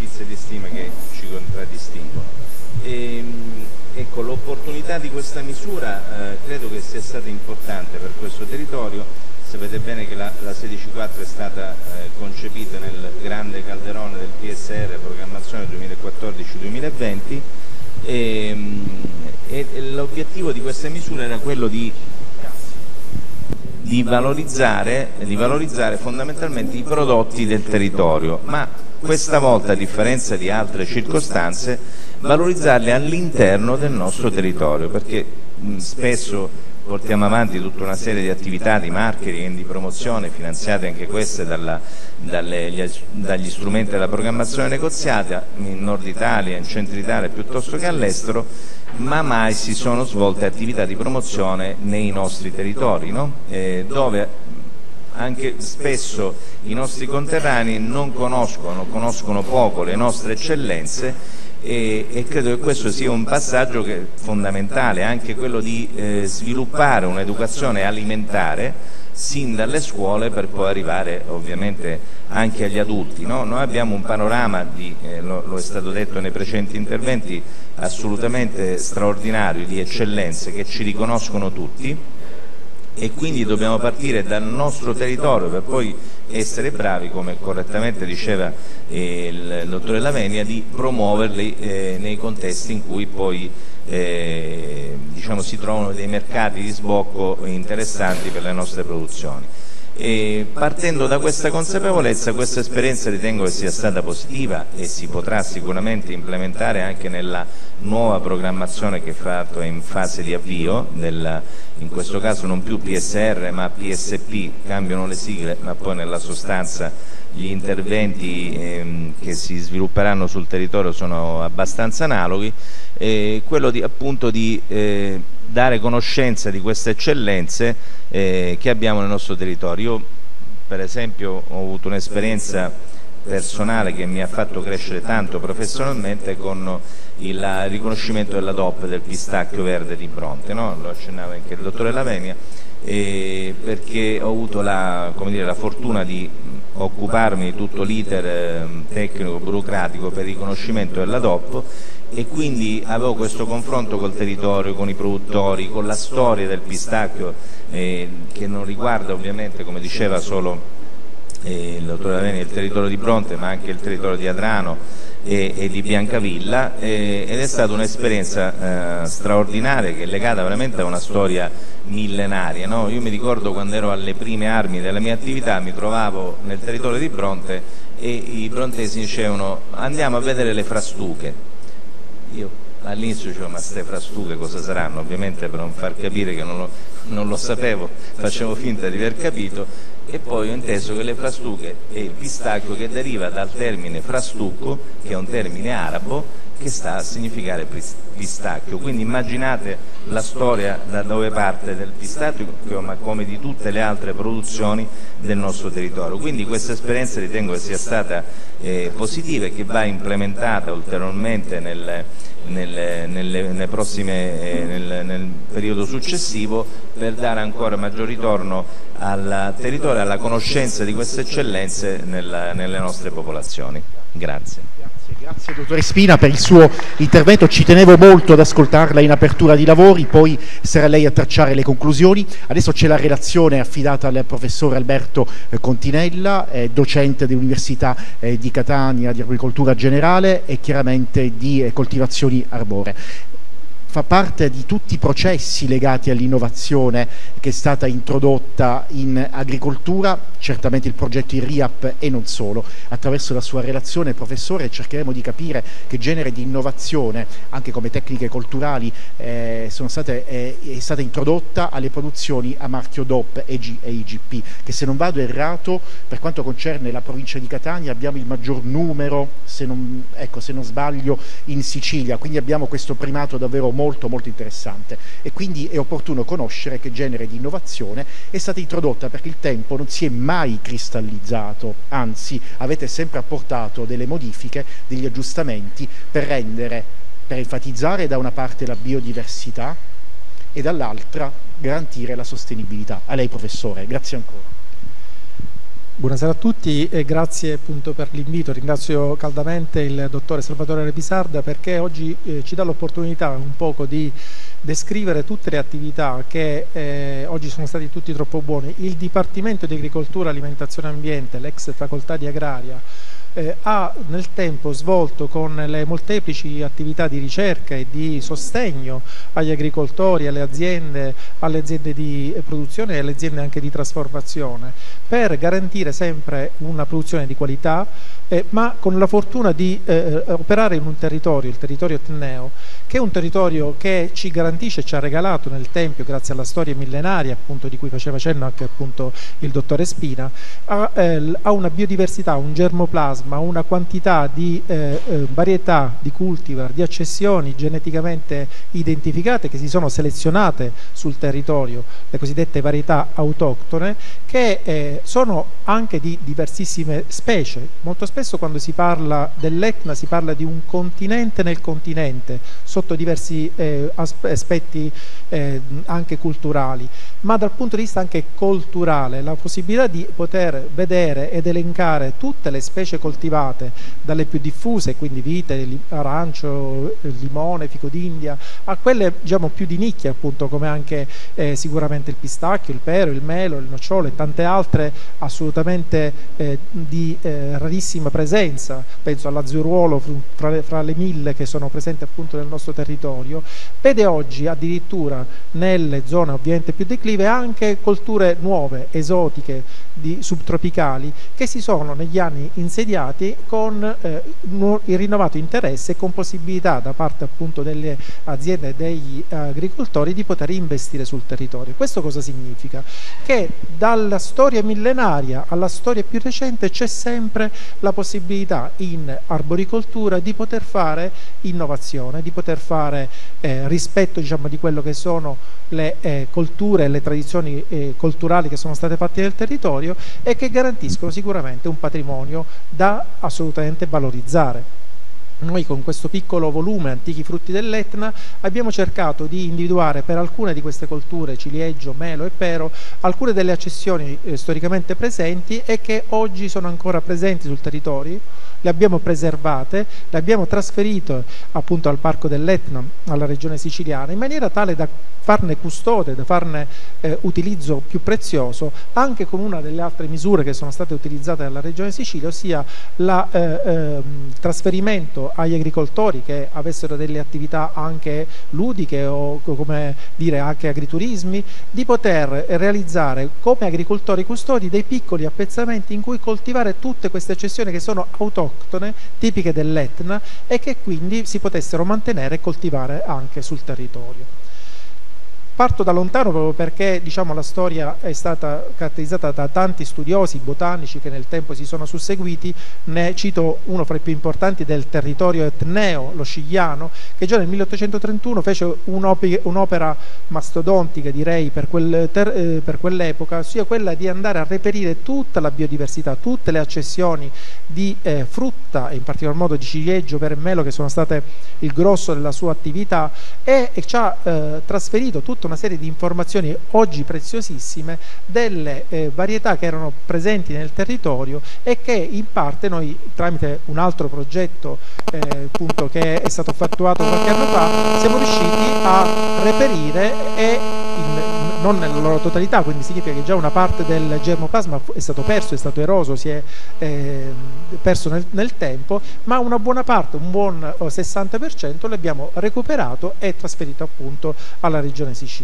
amicizia e di stima che ci contraddistinguono. E, ecco, l'opportunità di questa misura eh, credo che sia stata importante per questo territorio. Sapete bene che la, la sedici quattro è stata eh, concepita nel grande calderone del P S R, programmazione duemilaquattordici duemilaventi, e, e, e l'obiettivo di questa misura era quello di, di, valorizzare, di valorizzare fondamentalmente i prodotti del territorio, ma questa volta, a differenza di altre circostanze, valorizzarli all'interno del nostro territorio, perché mh, spesso portiamo avanti tutta una serie di attività di marketing e di promozione, finanziate anche queste dalla, dalle, gli, dagli strumenti della programmazione negoziata in Nord Italia, in Centro Italia piuttosto che all'estero, ma mai si sono svolte attività di promozione nei nostri territori, no? eh, dove anche spesso i nostri conterranei non conoscono, conoscono poco le nostre eccellenze. E, e credo che questo sia un passaggio che è fondamentale, anche quello di eh, sviluppare un'educazione alimentare sin dalle scuole per poi arrivare ovviamente anche agli adulti, no? Noi abbiamo un panorama, di, eh, lo, lo è stato detto nei precedenti interventi, assolutamente straordinario, di eccellenze che ci riconoscono tutti, e quindi dobbiamo partire dal nostro territorio per poi essere bravi, come correttamente diceva eh, il dottore Lavenia, di promuoverli eh, nei contesti in cui poi eh, diciamo, si trovano dei mercati di sbocco interessanti per le nostre produzioni. E partendo da questa consapevolezza, questa esperienza ritengo che sia stata positiva e si potrà sicuramente implementare anche nella nuova programmazione che è fatto in fase di avvio, della, in questo caso non più P S R ma P S P, cambiano le sigle ma poi nella sostanza gli interventi ehm, che si svilupperanno sul territorio sono abbastanza analoghi, eh, quello di, appunto di eh, dare conoscenza di queste eccellenze eh, che abbiamo nel nostro territorio. Io per esempio ho avuto un'esperienza personale che mi ha fatto crescere tanto professionalmente con il riconoscimento della D O P del pistacchio verde di Bronte, no? Lo accennava anche il dottore Lavenia, eh, perché ho avuto la, come dire, la fortuna di occuparmi di tutto l'iter eh, tecnico burocratico per il riconoscimento della D O P, e quindi avevo questo confronto col territorio, con i produttori, con la storia del pistacchio eh, che non riguarda ovviamente, come diceva, solo eh, il dottore Lavenia, il territorio di Bronte, ma anche il territorio di Adrano e, e di Biancavilla, eh, ed è stata un'esperienza eh, straordinaria che è legata veramente a una storia millenaria, no? Io mi ricordo quando ero alle prime armi della mia attività, mi trovavo nel territorio di Bronte e i brontesi dicevano andiamo a vedere le frastuche. Io all'inizio dicevo ma ste frastuche cosa saranno, ovviamente per non far capire che non lo, non lo sapevo facevo finta di aver capito, e poi ho inteso che le frastuche è il pistacchio che deriva dal termine frastucco, che è un termine arabo che sta a significare pistacchio. Quindi immaginate la storia da dove parte del pistacchio, ma come di tutte le altre produzioni del nostro territorio. Quindi questa esperienza ritengo che sia stata eh, positiva e che va implementata ulteriormente nel, nel, nelle, nelle prossime, eh, nel, nel periodo successivo, per dare ancora maggior ritorno al territorio e alla conoscenza di queste eccellenze nella, nelle nostre popolazioni. Grazie. Grazie dottore Spina per il suo intervento, ci tenevo molto ad ascoltarla in apertura di lavori, poi sarà lei a tracciare le conclusioni. Adesso c'è la relazione affidata al professor Alberto Continella, eh, docente dell'Università eh, di Catania di agricoltura generale e chiaramente di eh, coltivazioni arboree. Fa parte di tutti i processi legati all'innovazione che è stata introdotta in agricoltura, certamente il progetto I R I A P e non solo. Attraverso la sua relazione, professore, cercheremo di capire che genere di innovazione, anche come tecniche culturali, eh, sono state, eh, è stata introdotta alle produzioni a marchio D O P e I G P, che se non vado errato, per quanto concerne la provincia di Catania, abbiamo il maggior numero, se non, ecco, se non sbaglio, in Sicilia, quindi abbiamo questo primato davvero molto molto molto interessante, e quindi è opportuno conoscere che genere di innovazione è stata introdotta, perché il tempo non si è mai cristallizzato, anzi avete sempre apportato delle modifiche, degli aggiustamenti per rendere, per enfatizzare da una parte la biodiversità e dall'altra garantire la sostenibilità. A lei professore, grazie ancora. Buonasera a tutti e grazie appunto per l'invito. Ringrazio caldamente il dottore Salvatore Repisarda perché oggi eh, ci dà l'opportunità un poco di descrivere tutte le attività che eh, oggi sono stati tutti troppo buoni. Il Dipartimento di Agricoltura, Alimentazione e Ambiente, l'ex facoltà di Agraria, Eh, ha nel tempo svolto con le molteplici attività di ricerca e di sostegno agli agricoltori, alle aziende, alle aziende di produzione e alle aziende anche di trasformazione per garantire sempre una produzione di qualità, eh, ma con la fortuna di eh, operare in un territorio, il territorio etneo, che è un territorio che ci garantisce e ci ha regalato nel tempo, grazie alla storia millenaria appunto di cui faceva cenno anche appunto il dottore Spina, ha, eh, ha una biodiversità, un germoplasma, una quantità di eh, eh, varietà di cultivar, di accessioni geneticamente identificate che si sono selezionate sul territorio, le cosiddette varietà autoctone, che eh, sono anche di diversissime specie. Molto spesso quando si parla dell'Etna si parla di un continente nel continente, sotto diversi eh, aspetti eh, anche culturali, ma dal punto di vista anche culturale, la possibilità di poter vedere ed elencare tutte le specie coltivate, dalle più diffuse, quindi vite, arancio, limone, fico d'India, a quelle diciamo più di nicchia appunto come anche eh, sicuramente il pistacchio, il pero, il melo, il nocciolo e tante altre assolutamente eh, di eh, rarissima presenza, penso all'azzuruolo fra le, fra le mille che sono presenti appunto nel nostro territorio, vede oggi addirittura nelle zone ovviamente più declive anche colture nuove, esotiche, di, subtropicali, che si sono negli anni insediati con eh, il rinnovato interesse e con possibilità da parte appunto delle aziende e degli agricoltori di poter investire sul territorio. Questo cosa significa? Che dalla storia millenaria alla storia più recente c'è sempre la possibilità in arboricoltura di poter fare innovazione, di poter fare eh, rispetto diciamo di quello che sono le eh, colture e le tradizioni eh, culturali che sono state fatte nel territorio e che garantiscono sicuramente un patrimonio da assolutamente valorizzare. Noi con questo piccolo volume Antichi frutti dell'Etna abbiamo cercato di individuare per alcune di queste colture, ciliegio, melo e pero, alcune delle accessioni eh, storicamente presenti e che oggi sono ancora presenti sul territorio. Le abbiamo preservate, le abbiamo trasferite appunto al Parco dell'Etna, alla regione siciliana, in maniera tale da farne custode, da farne eh, utilizzo più prezioso, anche con una delle altre misure che sono state utilizzate dalla regione Sicilia, ossia il eh, eh, trasferimento agli agricoltori che avessero delle attività anche ludiche o come dire anche agriturismi, di poter realizzare come agricoltori custodi dei piccoli appezzamenti in cui coltivare tutte queste accessioni che sono autoctone, tipiche dell'Etna e che quindi si potessero mantenere e coltivare anche sul territorio. Parto da lontano proprio perché diciamo, la storia è stata caratterizzata da tanti studiosi botanici che nel tempo si sono susseguiti. Ne cito uno fra i più importanti del territorio etneo, lo Scigliano, che già nel milleottocentotrentuno fece un'opera mastodontica, direi, per, quel eh, per quell'epoca, ossia quella di andare a reperire tutta la biodiversità, tutte le accessioni di eh, frutta, e in particolar modo di ciliegio, per melo, che sono state il grosso della sua attività, e, e ci ha eh, trasferito tutta una serie di informazioni oggi preziosissime delle eh, varietà che erano presenti nel territorio e che in parte noi tramite un altro progetto eh, appunto che è stato effettuato qualche anno fa siamo riusciti a reperire e in, non nella loro totalità, quindi significa che già una parte del germoplasma è stato perso, è stato eroso, si è eh, perso nel, nel tempo, ma una buona parte, un buon sessanta per cento l'abbiamo recuperato e trasferito appunto alla regione Sicilia.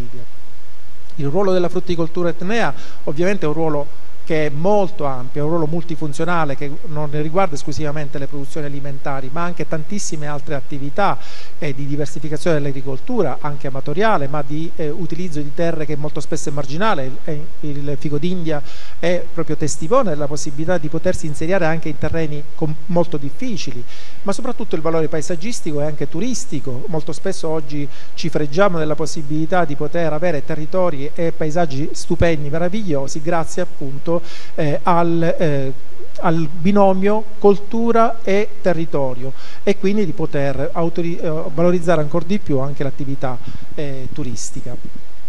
Il ruolo della frutticoltura etnea ovviamente è un ruolo che è molto ampio, è un ruolo multifunzionale che non riguarda esclusivamente le produzioni alimentari, ma anche tantissime altre attività eh, di diversificazione dell'agricoltura, anche amatoriale, ma di eh, utilizzo di terre che molto spesso è marginale. Il, il fico d'India è proprio testimone della possibilità di potersi insediare anche in terreni molto difficili, ma soprattutto il valore paesaggistico e anche turistico. Molto spesso oggi ci freggiamo della possibilità di poter avere territori e paesaggi stupendi, meravigliosi, grazie appunto Eh, al, eh, al binomio cultura e territorio, e quindi di poter eh, valorizzare ancora di più anche l'attività eh, turistica.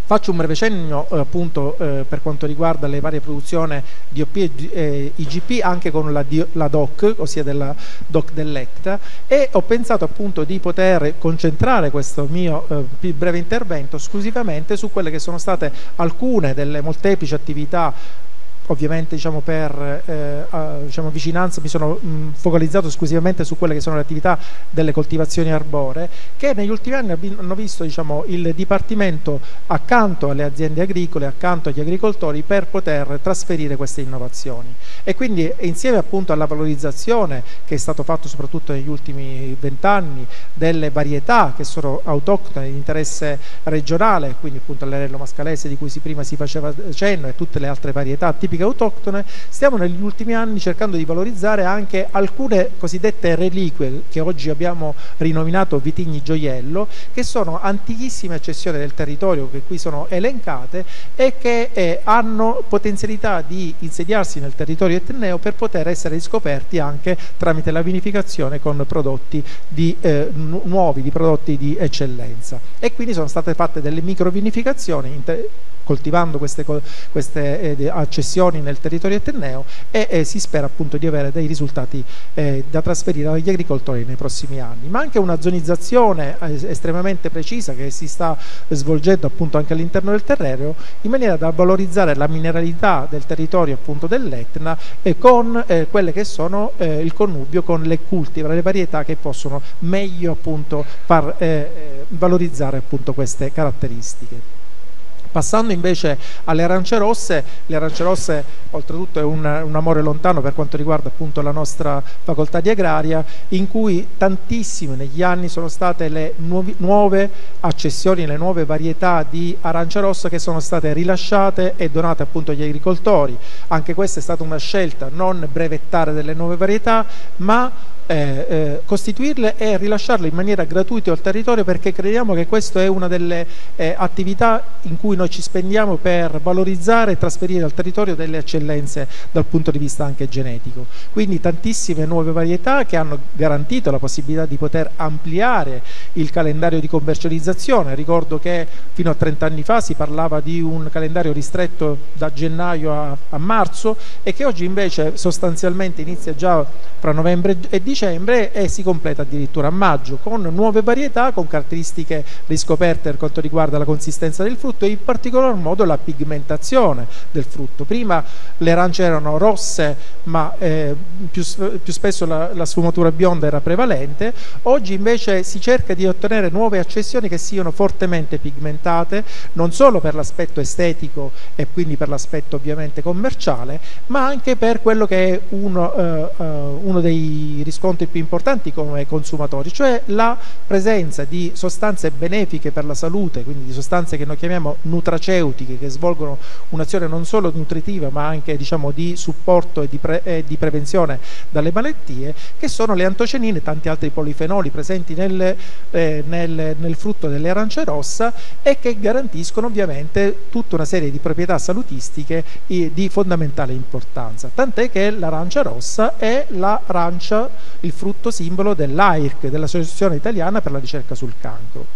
Faccio un breve cenno eh, appunto eh, per quanto riguarda le varie produzioni D O P e eh, I G P anche con la, la D O C, ossia della D O C dell'Ecta, e ho pensato appunto di poter concentrare questo mio eh, più breve intervento esclusivamente su quelle che sono state alcune delle molteplici attività. Ovviamente diciamo, per eh, diciamo, vicinanza mi sono mh, focalizzato esclusivamente su quelle che sono le attività delle coltivazioni arboree, che negli ultimi anni hanno visto diciamo, il Dipartimento accanto alle aziende agricole, accanto agli agricoltori, per poter trasferire queste innovazioni. E quindi insieme appunto alla valorizzazione che è stato fatto soprattutto negli ultimi vent'anni delle varietà che sono autoctone di interesse regionale, quindi appunto l'erello mascalese di cui si prima si faceva cenno e tutte le altre varietà tipiche autoctone, stiamo negli ultimi anni cercando di valorizzare anche alcune cosiddette reliquie che oggi abbiamo rinominato vitigni gioiello, che sono antichissime accessioni del territorio che qui sono elencate e che eh, hanno potenzialità di insediarsi nel territorio etneo per poter essere riscoperti anche tramite la vinificazione con prodotti di, eh, nu nuovi, di prodotti di eccellenza. E quindi sono state fatte delle microvinificazioni coltivando queste, queste eh, accessioni nel territorio etneo e eh, si spera appunto di avere dei risultati eh, da trasferire agli agricoltori nei prossimi anni, ma anche una zonizzazione eh, estremamente precisa che si sta svolgendo appunto anche all'interno del terreno, in maniera da valorizzare la mineralità del territorio appunto dell'Etna e con eh, quelle che sono eh, il connubio con le cultivar, le varietà che possono meglio appunto far eh, valorizzare appunto queste caratteristiche. Passando invece alle arance rosse, le arance rosse oltretutto è un, un amore lontano per quanto riguarda appunto la nostra facoltà di agraria, in cui tantissime negli anni sono state le nuovi, nuove accessioni, le nuove varietà di arancia rossa che sono state rilasciate e donate appunto agli agricoltori. Anche questa è stata una scelta, non brevettare delle nuove varietà, ma Eh, eh, costituirle e rilasciarle in maniera gratuita al territorio, perché crediamo che questa è una delle eh, attività in cui noi ci spendiamo per valorizzare e trasferire al territorio delle eccellenze dal punto di vista anche genetico. Quindi tantissime nuove varietà che hanno garantito la possibilità di poter ampliare il calendario di commercializzazione. Ricordo che fino a trenta anni fa si parlava di un calendario ristretto da gennaio a, a marzo e che oggi invece sostanzialmente inizia già fra novembre e dicembre e si completa addirittura a maggio, con nuove varietà, con caratteristiche riscoperte per quanto riguarda la consistenza del frutto e in particolar modo la pigmentazione del frutto. Prima le arance erano rosse, ma eh, più, più spesso la, la sfumatura bionda era prevalente. Oggi invece si cerca di ottenere nuove accessioni che siano fortemente pigmentate, non solo per l'aspetto estetico e quindi per l'aspetto ovviamente commerciale, ma anche per quello che è uno, eh, uh, uno dei riscontri più importanti come consumatori, cioè la presenza di sostanze benefiche per la salute, quindi di sostanze che noi chiamiamo nutraceutiche, che svolgono un'azione non solo nutritiva ma anche diciamo di supporto e di, pre e di prevenzione dalle malattie, che sono le antocenine e tanti altri polifenoli presenti nel, eh, nel, nel frutto delle arance rossa e che garantiscono ovviamente tutta una serie di proprietà salutistiche eh, di fondamentale importanza, tant'è che l'arancia rossa è l'arancia, il frutto simbolo dell'A I R C, dell'Associazione Italiana per la Ricerca sul Cancro.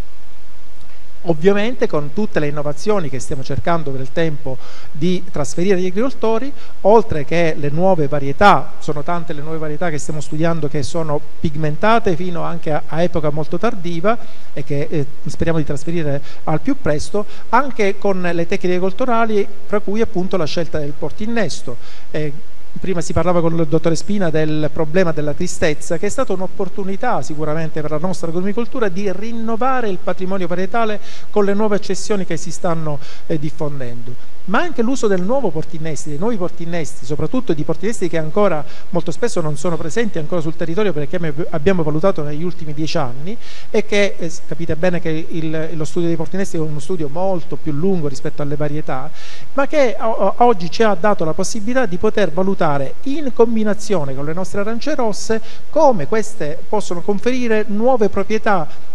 Ovviamente con tutte le innovazioni che stiamo cercando nel tempo di trasferire agli agricoltori, oltre che le nuove varietà, sono tante le nuove varietà che stiamo studiando che sono pigmentate fino anche a, a epoca molto tardiva e che eh, speriamo di trasferire al più presto, anche con le tecniche agricolturali, fra cui appunto la scelta del portinnesto. Eh, Prima si parlava con il dottore Spina del problema della tristezza, che è stata un'opportunità sicuramente per la nostra agrumicoltura di rinnovare il patrimonio varietale con le nuove accessioni che si stanno eh, diffondendo. Ma anche l'uso del nuovo portinnesti, dei nuovi portinnesti, soprattutto di portinnesti che ancora molto spesso non sono presenti ancora sul territorio perché abbiamo valutato negli ultimi dieci anni e che eh, capite bene che il, lo studio dei portinnesti è uno studio molto più lungo rispetto alle varietà, ma che o, oggi ci ha dato la possibilità di poter valutare in combinazione con le nostre arance rosse come queste possono conferire nuove proprietà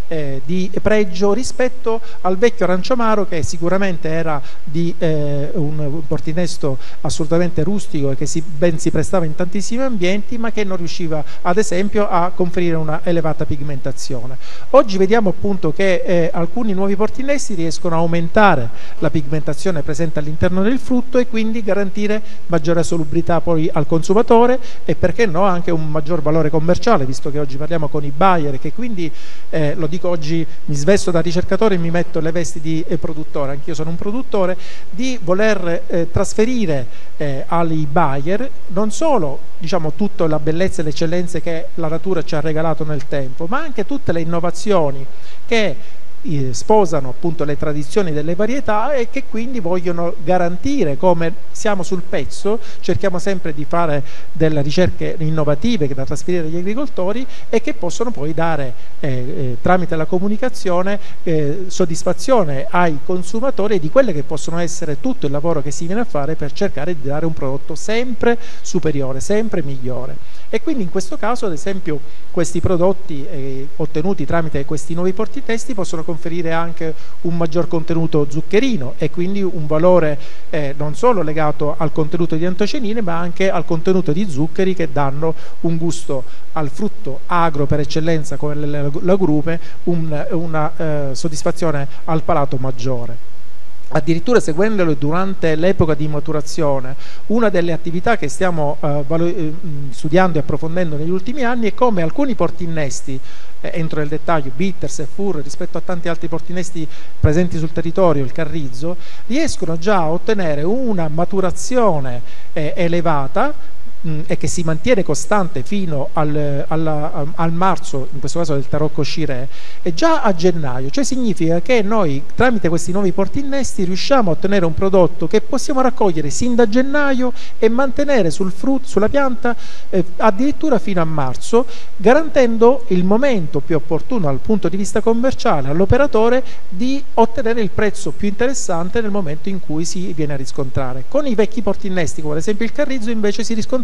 eh, di pregio rispetto al vecchio arancio amaro, che sicuramente era di eh, un portinesto assolutamente rustico e che si, ben si prestava in tantissimi ambienti, ma che non riusciva ad esempio a conferire una elevata pigmentazione. Oggi vediamo appunto che eh, alcuni nuovi portinesti riescono a aumentare la pigmentazione presente all'interno del frutto e quindi garantire maggiore salubrità poi al consumatore e, perché no, anche un maggior valore commerciale, visto che oggi parliamo con i buyer e che quindi, eh, lo dico oggi, mi svesto da ricercatore e mi metto le vesti di eh, produttore, anch'io sono un produttore, di voler eh, trasferire eh, ai buyer non solo, diciamo, tutta la bellezza e le eccellenze che la natura ci ha regalato nel tempo, ma anche tutte le innovazioni che sposano appunto le tradizioni delle varietà e che quindi vogliono garantire, come siamo sul pezzo, cerchiamo sempre di fare delle ricerche innovative che da trasferire agli agricoltori e che possono poi dare eh, eh, tramite la comunicazione eh, soddisfazione ai consumatori di quelle che possono essere tutto il lavoro che si viene a fare per cercare di dare un prodotto sempre superiore, sempre migliore. E quindi in questo caso, ad esempio, questi prodotti eh, ottenuti tramite questi nuovi portitesti possono conferire anche un maggior contenuto zuccherino e quindi un valore eh, non solo legato al contenuto di antocenine, ma anche al contenuto di zuccheri che danno un gusto al frutto agro per eccellenza come l'agrume, un, una eh, soddisfazione al palato maggiore. Addirittura seguendolo durante l'epoca di maturazione, una delle attività che stiamo eh, studiando e approfondendo negli ultimi anni è come alcuni portinnesti, eh, entro nel dettaglio Bitters e Fur, rispetto a tanti altri portinnesti presenti sul territorio, il Carrizzo, riescono già a ottenere una maturazione eh, elevata e che si mantiene costante fino al, alla, al marzo, in questo caso del Tarocco Shiré, e già a gennaio, cioè significa che noi tramite questi nuovi portinnesti riusciamo a ottenere un prodotto che possiamo raccogliere sin da gennaio e mantenere sul frutto, sulla pianta eh, addirittura fino a marzo, garantendo il momento più opportuno dal punto di vista commerciale all'operatore di ottenere il prezzo più interessante nel momento in cui si viene a riscontrare. Con i vecchi portinnesti, come ad esempio il Carrizzo, invece si riscontrava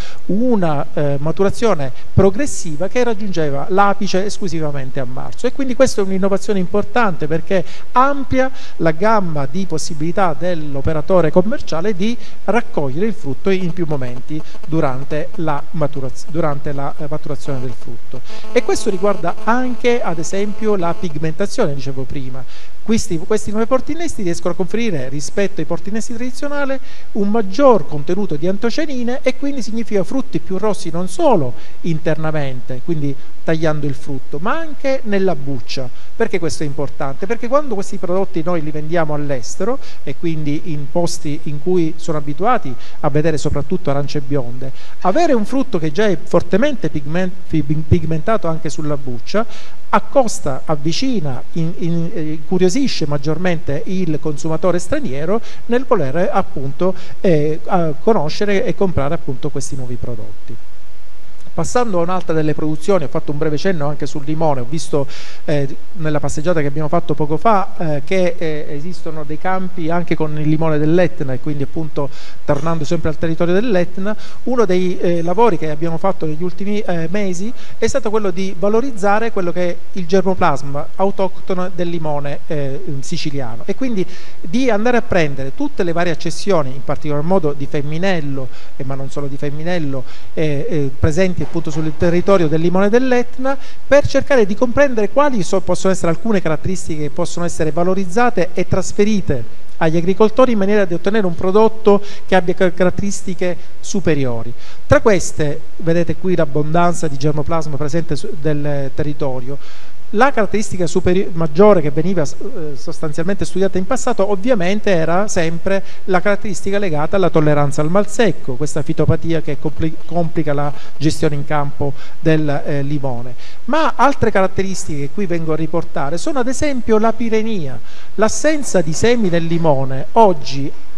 una eh, maturazione progressiva che raggiungeva l'apice esclusivamente a marzo, e quindi questa è un'innovazione importante perché amplia la gamma di possibilità dell'operatore commerciale di raccogliere il frutto in più momenti durante la, maturaz- durante la eh, maturazione del frutto. E questo riguarda anche ad esempio la pigmentazione, dicevo prima. Questi, questi nuovi portinnesti riescono a conferire rispetto ai portinnesti tradizionali un maggior contenuto di antocenine e quindi significa frutti più rossi non solo internamente, quindi tagliando il frutto, ma anche nella buccia. Perché questo è importante? Perché quando questi prodotti noi li vendiamo all'estero e quindi in posti in cui sono abituati a vedere soprattutto arance bionde, avere un frutto che già è fortemente pigment, pigmentato anche sulla buccia accosta, avvicina, in, in, incuriosisce maggiormente il consumatore straniero nel voler appunto eh, conoscere e comprare appunto questi nuovi prodotti. Passando a un'altra delle produzioni, ho fatto un breve cenno anche sul limone, ho visto eh, nella passeggiata che abbiamo fatto poco fa eh, che eh, esistono dei campi anche con il limone dell'Etna, e quindi appunto tornando sempre al territorio dell'Etna, uno dei eh, lavori che abbiamo fatto negli ultimi eh, mesi è stato quello di valorizzare quello che è il germoplasma autoctono del limone eh, siciliano, e quindi di andare a prendere tutte le varie accessioni, in particolar modo di femminello, eh, ma non solo di femminello, eh, eh, presenti appunto sul territorio del limone dell'Etna, per cercare di comprendere quali so, possono essere alcune caratteristiche che possono essere valorizzate e trasferite agli agricoltori in maniera di ottenere un prodotto che abbia caratteristiche superiori. Tra queste, vedete qui l'abbondanza di germoplasma presente del territorio. La caratteristica maggiore che veniva eh, sostanzialmente studiata in passato ovviamente era sempre la caratteristica legata alla tolleranza al mal secco, questa fitopatia che compli complica la gestione in campo del eh, limone. Ma altre caratteristiche che qui vengo a riportare sono ad esempio la pirenia. L'assenza di semi nel limone oggi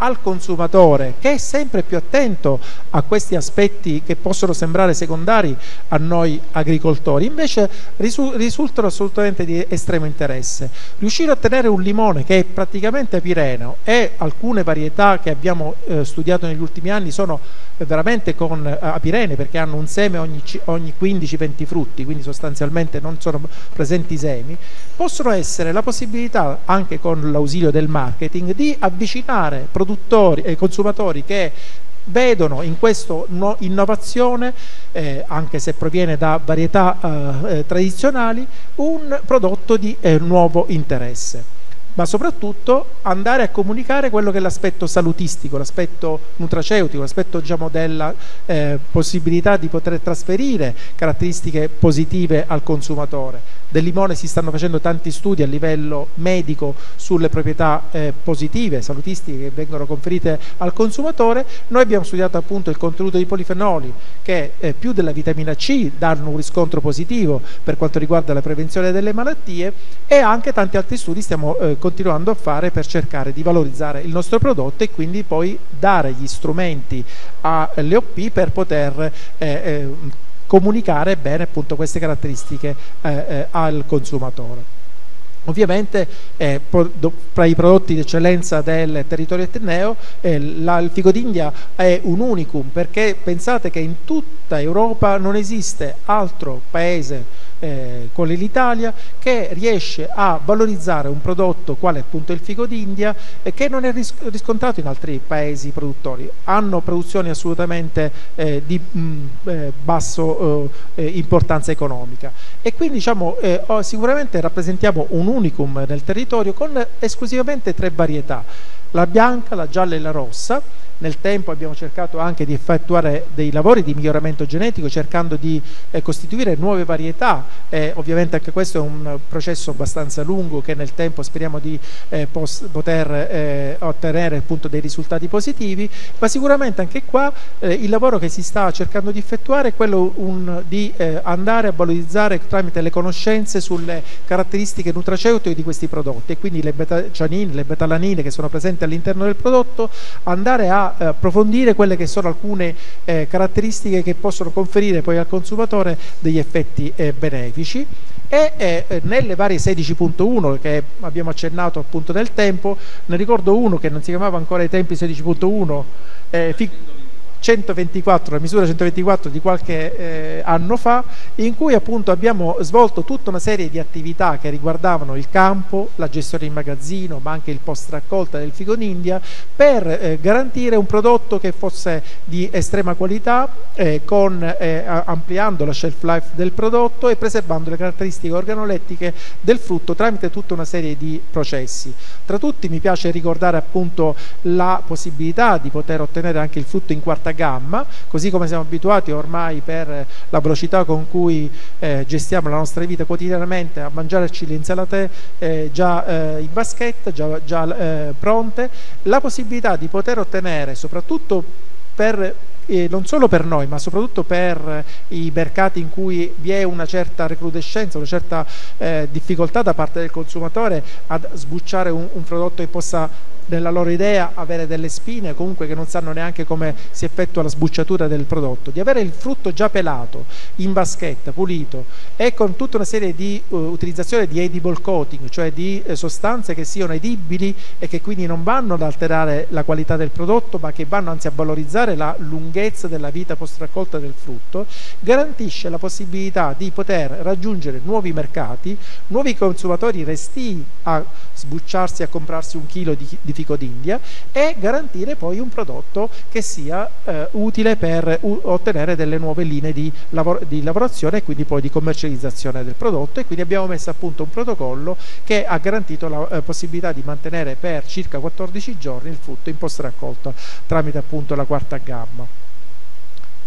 al consumatore, che è sempre più attento a questi aspetti che possono sembrare secondari a noi agricoltori, invece risu risultano assolutamente di estremo interesse. Riuscire a ottenere un limone che è praticamente pireneo, e alcune varietà che abbiamo eh, studiato negli ultimi anni sono veramente con eh, apirene, perché hanno un seme ogni, ogni quindici venti frutti, quindi sostanzialmente non sono presenti semi, possono essere la possibilità, anche con l'ausilio del marketing, di avvicinare produttori e consumatori che vedono in questo no, innovazione, eh, anche se proviene da varietà eh, eh, tradizionali, un prodotto di eh, nuovo interesse. Ma soprattutto andare a comunicare quello che è l'aspetto salutistico, l'aspetto nutraceutico, l'aspetto, diciamo, della eh, possibilità di poter trasferire caratteristiche positive al consumatore. Del limone si stanno facendo tanti studi a livello medico sulle proprietà eh, positive, salutistiche, che vengono conferite al consumatore. Noi abbiamo studiato appunto il contenuto di polifenoli, che eh, più della vitamina C danno un riscontro positivo per quanto riguarda la prevenzione delle malattie, e anche tanti altri studi stiamo eh, continuando a fare per cercare di valorizzare il nostro prodotto e quindi poi dare gli strumenti alle O P per poter eh, eh, comunicare bene appunto queste caratteristiche eh, eh, al consumatore. Ovviamente eh, tra i prodotti di eccellenza del territorio etneo eh, la, il fico d'India è un unicum, perché pensate che in tutta Europa non esiste altro paese Eh, quale l'Italia che riesce a valorizzare un prodotto quale appunto il fico d'India, eh, che non è ris riscontrato in altri paesi produttori. Hanno produzioni assolutamente eh, di mh, eh, basso eh, importanza economica, e quindi diciamo eh, sicuramente rappresentiamo un unicum nel territorio con esclusivamente tre varietà: la bianca, la gialla e la rossa. Nel tempo abbiamo cercato anche di effettuare dei lavori di miglioramento genetico, cercando di eh, costituire nuove varietà. Eh, ovviamente anche questo è un processo abbastanza lungo, che nel tempo speriamo di eh, poter eh, ottenere appunto dei risultati positivi, ma sicuramente anche qua eh, il lavoro che si sta cercando di effettuare è quello un, di eh, andare a valorizzare tramite le conoscenze sulle caratteristiche nutraceutiche di questi prodotti, e quindi le beta-cianine, le betalanine che sono presenti all'interno del prodotto, andare a approfondire quelle che sono alcune eh, caratteristiche che possono conferire poi al consumatore degli effetti eh, benefici. E eh, nelle varie sedici punto uno che abbiamo accennato appunto nel tempo, ne ricordo uno che non si chiamava ancora ai tempi sedici punto uno, eh, centoventiquattro, la misura centoventiquattro di qualche eh, anno fa, in cui appunto abbiamo svolto tutta una serie di attività che riguardavano il campo, la gestione in magazzino, ma anche il post raccolta del fico d'India, per eh, garantire un prodotto che fosse di estrema qualità, eh, con, eh, ampliando la shelf life del prodotto e preservando le caratteristiche organolettiche del frutto tramite tutta una serie di processi. Tra tutti mi piace ricordare appunto la possibilità di poter ottenere anche il frutto in quarta gamma, così come siamo abituati ormai per la velocità con cui eh, gestiamo la nostra vita quotidianamente a mangiarci le insalate eh, già eh, in vaschetta, già, già eh, pronte, la possibilità di poter ottenere, soprattutto per eh, non solo per noi, ma soprattutto per i mercati in cui vi è una certa recrudescenza, una certa eh, difficoltà da parte del consumatore ad sbucciare un, un prodotto che possa, nella loro idea, avere delle spine, comunque che non sanno neanche come si effettua la sbucciatura del prodotto, di avere il frutto già pelato, in vaschetta, pulito, e con tutta una serie di uh, utilizzazione di edible coating, cioè di eh, sostanze che siano edibili e che quindi non vanno ad alterare la qualità del prodotto, ma che vanno anzi a valorizzare la lunghezza della vita post raccolta del frutto, garantisce la possibilità di poter raggiungere nuovi mercati, nuovi consumatori restii a sbucciarsi, a comprarsi un chilo di, di fico d'India, e garantire poi un prodotto che sia eh, utile per uh, ottenere delle nuove linee di, lavor di lavorazione e quindi poi di commercializzazione del prodotto. E quindi abbiamo messo a punto un protocollo che ha garantito la eh, possibilità di mantenere per circa quattordici giorni il frutto in post raccolta tramite appunto la quarta gamma.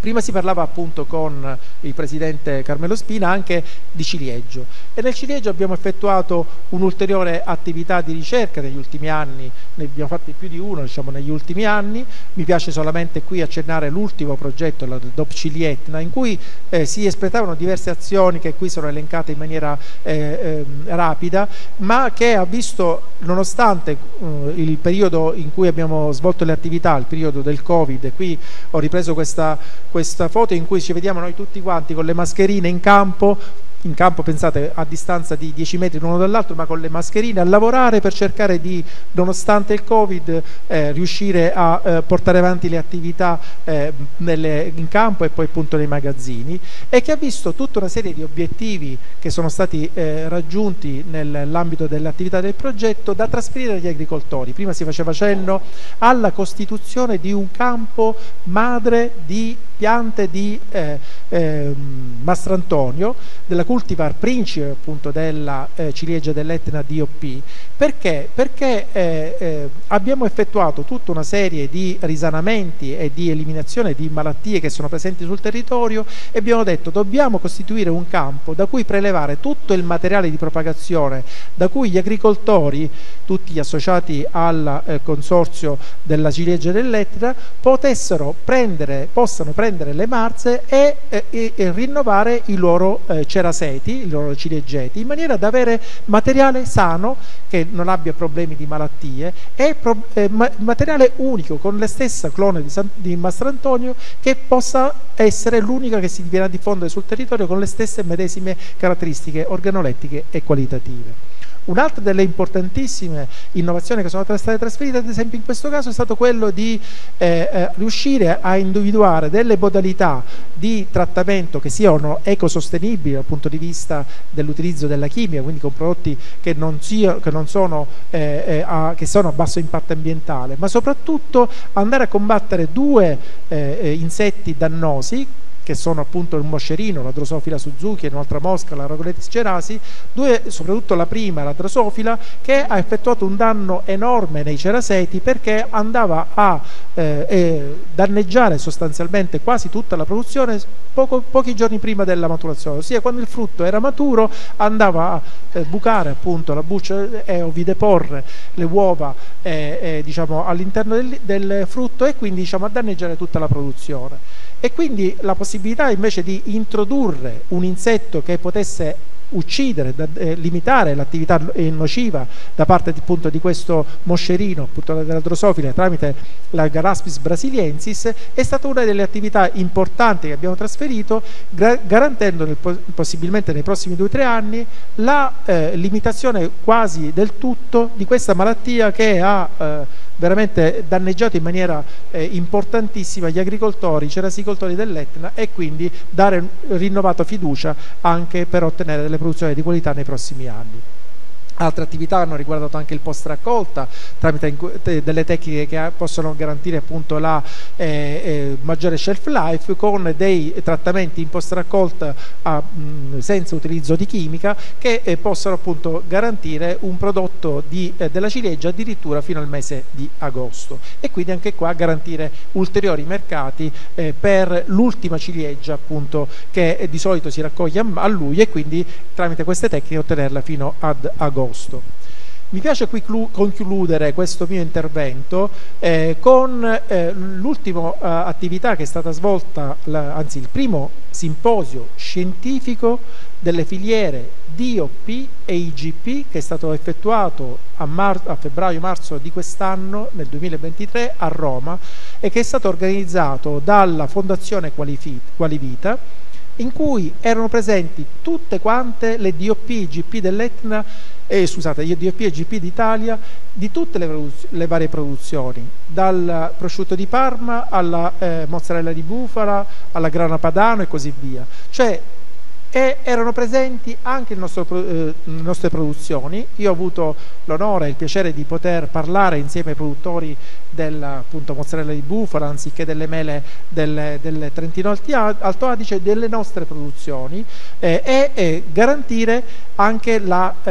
Prima si parlava appunto con il presidente Carmelo Spina anche di ciliegio, e nel ciliegio abbiamo effettuato un'ulteriore attività di ricerca negli ultimi anni, ne abbiamo fatti più di uno diciamo negli ultimi anni. Mi piace solamente qui accennare l'ultimo progetto, la D O P Cilietna, in cui eh, si espletavano diverse azioni che qui sono elencate in maniera eh, eh, rapida, ma che ha visto, nonostante eh, il periodo in cui abbiamo svolto le attività, il periodo del Covid, e qui ho ripreso questa, questa foto in cui ci vediamo noi tutti quanti con le mascherine in campo, in campo pensate a distanza di dieci metri l'uno dall'altro, ma con le mascherine a lavorare per cercare di, nonostante il Covid, eh, riuscire a eh, portare avanti le attività eh, nelle, in campo e poi appunto nei magazzini, e che ha visto tutta una serie di obiettivi che sono stati eh, raggiunti nell'ambito dell'attività del progetto da trasferire agli agricoltori. Prima si faceva cenno alla costituzione di un campo madre di piante di eh, eh, Mastrantonio, della cultivar principe appunto della eh, ciliegia dell'Etna D O P. Perché? Perché eh, eh, abbiamo effettuato tutta una serie di risanamenti e di eliminazione di malattie che sono presenti sul territorio, e abbiamo detto dobbiamo costituire un campo da cui prelevare tutto il materiale di propagazione, da cui gli agricoltori, tutti gli associati al eh, consorzio della ciliegia dell'Etna, potessero prendere, possano prendere le marze e, e, e rinnovare i loro eh, ceraseti, i loro ciliegeti, in maniera da avere materiale sano che non abbia problemi di malattie, e pro, eh, ma, materiale unico con la stessa clone di, San, di Mastrantonio, che possa essere l'unica che si viene a diffondere sul territorio con le stesse medesime caratteristiche organolettiche e qualitative. Un'altra delle importantissime innovazioni che sono state trasferite, ad esempio in questo caso, è stato quello di eh, eh, riuscire a individuare delle modalità di trattamento che siano ecosostenibili dal punto di vista dell'utilizzo della chimica, quindi con prodotti che non, sia, che non sono, eh, eh, a, che sono a basso impatto ambientale, ma soprattutto andare a combattere due eh, insetti dannosi, che sono appunto il moscerino, la Drosophila Suzuki, e un'altra mosca, la Rhagoletis cerasi, due, soprattutto la prima, la Drosophila, che ha effettuato un danno enorme nei ceraseti, perché andava a eh, eh, danneggiare sostanzialmente quasi tutta la produzione poco, pochi giorni prima della maturazione, ossia quando il frutto era maturo andava a eh, bucare appunto la buccia e ovideporre le uova eh, eh, diciamo, all'interno del, del frutto, e quindi diciamo, a danneggiare tutta la produzione. E quindi la possibilità invece di introdurre un insetto che potesse uccidere, da, eh, limitare l'attività nociva da parte di, appunto, di questo moscerino, appunto, della Drosophila, tramite la Garaspis brasiliensis, è stata una delle attività importanti che abbiamo trasferito, garantendo nel, possibilmente nei prossimi due o tre anni la eh, limitazione quasi del tutto di questa malattia, che ha eh, veramente danneggiato in maniera eh, importantissima gli agricoltori, i cerasicoltori dell'Etna, e quindi dare rinnovata fiducia anche per ottenere delle produzioni di qualità nei prossimi anni. Altre attività hanno riguardato anche il post raccolta, tramite delle tecniche che possono garantire appunto la eh, eh, maggiore shelf life, con dei trattamenti in post raccolta a, mh, senza utilizzo di chimica, che eh, possono appunto garantire un prodotto di, eh, della ciliegia addirittura fino al mese di agosto, e quindi anche qua garantire ulteriori mercati eh, per l'ultima ciliegia appunto, che eh, di solito si raccoglie a, a luglio, e quindi tramite queste tecniche ottenerla fino ad agosto. Mi piace qui concludere questo mio intervento eh, con eh, l'ultima eh, attività che è stata svolta, la, anzi il primo simposio scientifico delle filiere D O P e I G P, che è stato effettuato a, a febbraio-marzo di quest'anno, nel duemilaventitré, a Roma, e che è stato organizzato dalla Fondazione Qualivita, in cui erano presenti tutte quante le D O P e I G P dell'Etna, eh, scusate, gli D O P e I G P d'Italia, di tutte le, le varie produzioni, dal prosciutto di Parma alla eh, mozzarella di bufala, alla grana padano e così via. Cioè, e erano presenti anche le nostre, eh, nostre produzioni. Io ho avuto l'onore e il piacere di poter parlare insieme ai produttori della appunto, mozzarella di bufala, anziché delle mele del, del Trentino Alto Adige, delle nostre produzioni, eh, e, e garantire anche la eh,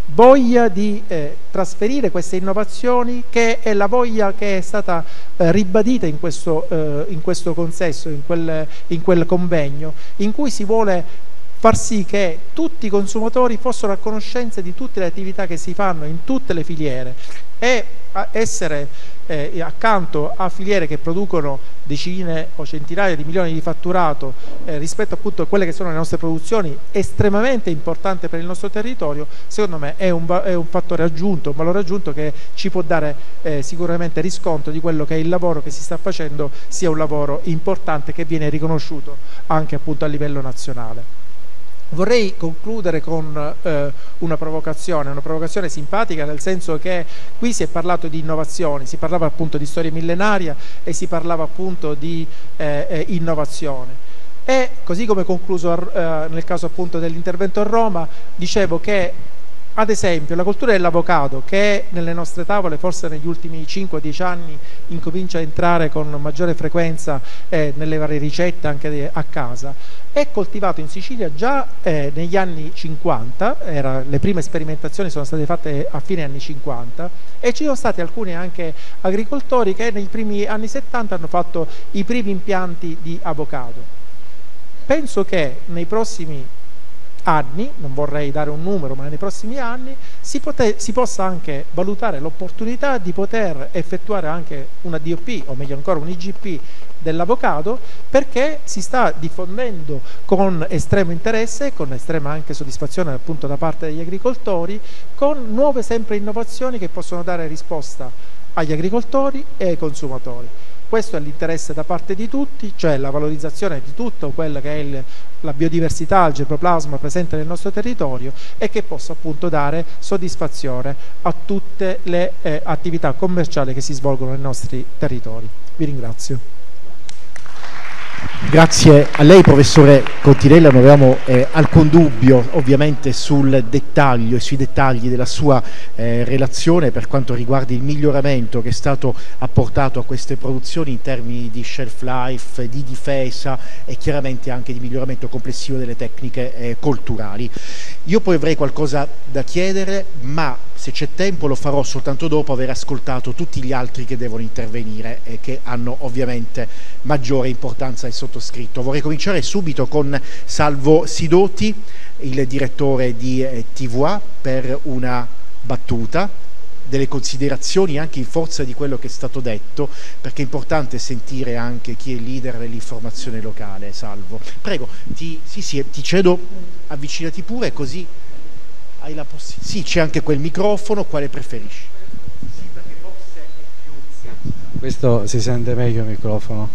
voglia di eh, trasferire queste innovazioni, che è la voglia che è stata eh, ribadita in questo, eh, in questo consesso, in quel, in quel convegno, in cui si vuole far sì che tutti i consumatori fossero a conoscenza di tutte le attività che si fanno in tutte le filiere e a essere eh, accanto a filiere che producono decine o centinaia di milioni di fatturato eh, rispetto appunto a quelle che sono le nostre produzioni, estremamente importante per il nostro territorio. Secondo me è un, è un fattore aggiunto, un valore aggiunto che ci può dare eh, sicuramente riscontro di quello che è il lavoro che si sta facendo, sia un lavoro importante che viene riconosciuto anche appunto a livello nazionale. Vorrei concludere con eh, una provocazione, una provocazione simpatica, nel senso che qui si è parlato di innovazioni, si parlava appunto di storia millenaria e si parlava appunto di eh, eh, innovazione. E così come concluso eh, nel caso appunto dell'intervento a Roma, dicevo che ad esempio la cultura dell'avocado, che nelle nostre tavole forse negli ultimi cinque dieci anni incomincia a entrare con maggiore frequenza eh, nelle varie ricette anche a casa, è coltivato in Sicilia già eh, negli anni cinquanta, era, le prime sperimentazioni sono state fatte a fine anni cinquanta, e ci sono stati alcuni anche agricoltori che nei primi anni settanta hanno fatto i primi impianti di avocado. Penso che nei prossimi anni, non vorrei dare un numero, ma nei prossimi anni si, pote, si possa anche valutare l'opportunità di poter effettuare anche una D O P, o meglio ancora un I G P dell'avocado, perché si sta diffondendo con estremo interesse, con estrema anche soddisfazione appunto da parte degli agricoltori, con nuove sempre innovazioni che possono dare risposta agli agricoltori e ai consumatori. Questo è l'interesse da parte di tutti, cioè la valorizzazione di tutto quello che è il, la biodiversità, il germoplasma presente nel nostro territorio, e che possa appunto dare soddisfazione a tutte le eh, attività commerciali che si svolgono nei nostri territori. Vi ringrazio. Grazie a lei professore Continella, non avevamo eh, alcun dubbio ovviamente sul dettaglio e sui dettagli della sua eh, relazione per quanto riguarda il miglioramento che è stato apportato a queste produzioni in termini di shelf life, di difesa e chiaramente anche di miglioramento complessivo delle tecniche eh, colturali. Io poi avrei qualcosa da chiedere, ma se c'è tempo lo farò soltanto dopo aver ascoltato tutti gli altri che devono intervenire e che hanno ovviamente maggiore importanza del sottoscritto. Vorrei cominciare subito con Salvo Sidoti, il direttore di eh, T V A, per una battuta, delle considerazioni anche in forza di quello che è stato detto, perché è importante sentire anche chi è il leader dell'informazione locale. Salvo, prego, ti, sì, sì, ti cedo, avvicinati pure così hai la possibilità. Sì, c'è anche quel microfono, quale preferisci? Sì, perché forse è più... Questo si sente meglio il microfono.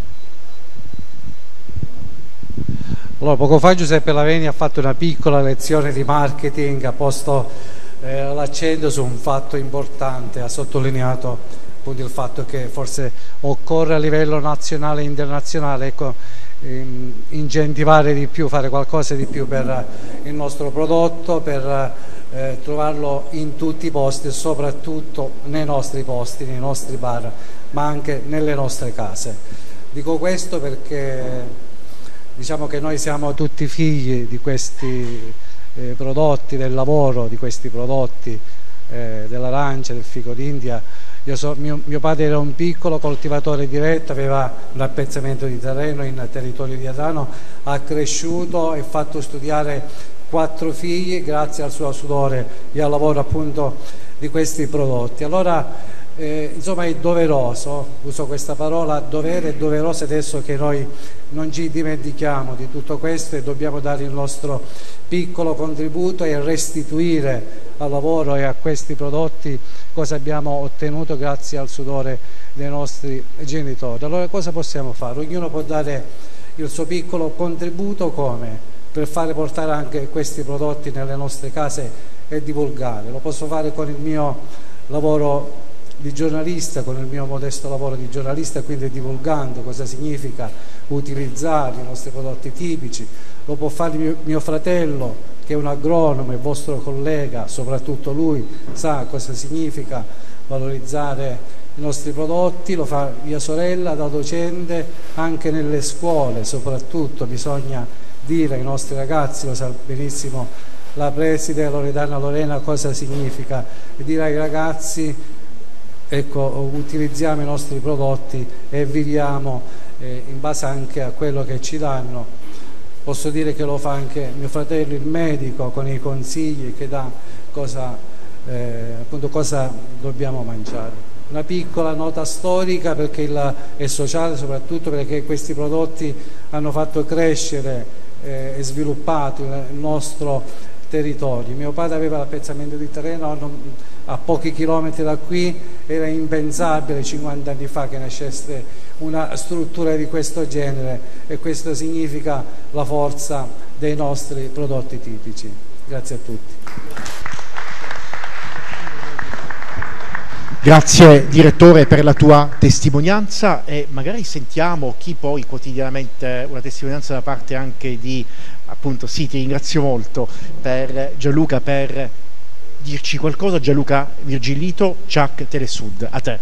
Allora, poco fa Giuseppe Laveni ha fatto una piccola lezione di marketing, ha posto eh, l'accento su un fatto importante, ha sottolineato appunto il fatto che forse occorre a livello nazionale e internazionale, ecco, ehm, incentivare di più, fare qualcosa di più per il nostro prodotto, per eh, trovarlo in tutti i posti e soprattutto nei nostri posti, nei nostri bar, ma anche nelle nostre case. Dico questo perché diciamo che noi siamo tutti figli di questi eh, prodotti, del lavoro di questi prodotti, eh, dell'arancia, del fico d'India. Io so, mio, mio padre era un piccolo coltivatore diretto, aveva un appezzamento di terreno in territorio di Adano, ha cresciuto e fatto studiare quattro figli grazie al suo sudore e al lavoro appunto di questi prodotti. Allora Eh, insomma è doveroso, uso questa parola, dovere, è doveroso adesso che noi non ci dimentichiamo di tutto questo e dobbiamo dare il nostro piccolo contributo e restituire al lavoro e a questi prodotti cosa abbiamo ottenuto grazie al sudore dei nostri genitori. Allora cosa possiamo fare? Ognuno può dare il suo piccolo contributo come? Per fare portare anche questi prodotti nelle nostre case e divulgare. Lo posso fare con il mio lavoro di giornalista, con il mio modesto lavoro di giornalista, quindi divulgando cosa significa utilizzare i nostri prodotti tipici. Lo può fare mio, mio fratello che è un agronomo e vostro collega, soprattutto lui sa cosa significa valorizzare i nostri prodotti, lo fa mia sorella da docente anche nelle scuole, soprattutto bisogna dire ai nostri ragazzi, lo sa benissimo la preside Loredana Lorena cosa significa, e dire ai ragazzi, ecco, utilizziamo i nostri prodotti e viviamo eh, in base anche a quello che ci danno. Posso dire che lo fa anche mio fratello il medico con i consigli che dà cosa, eh, appunto cosa dobbiamo mangiare. Una piccola nota storica perché il, e sociale soprattutto perché questi prodotti hanno fatto crescere eh, e sviluppato il, il nostro territorio. Mio padre aveva l'appezzamento di terreno non, a pochi chilometri da qui, era impensabile cinquanta anni fa che nascesse una struttura di questo genere, e questo significa la forza dei nostri prodotti tipici. Grazie a tutti. Grazie direttore per la tua testimonianza, e magari sentiamo chi poi quotidianamente, una testimonianza da parte anche di, appunto, sì, ti ringrazio molto per Gianluca per dirci qualcosa. Gianluca Virgilito, Ciak Telesud, a te.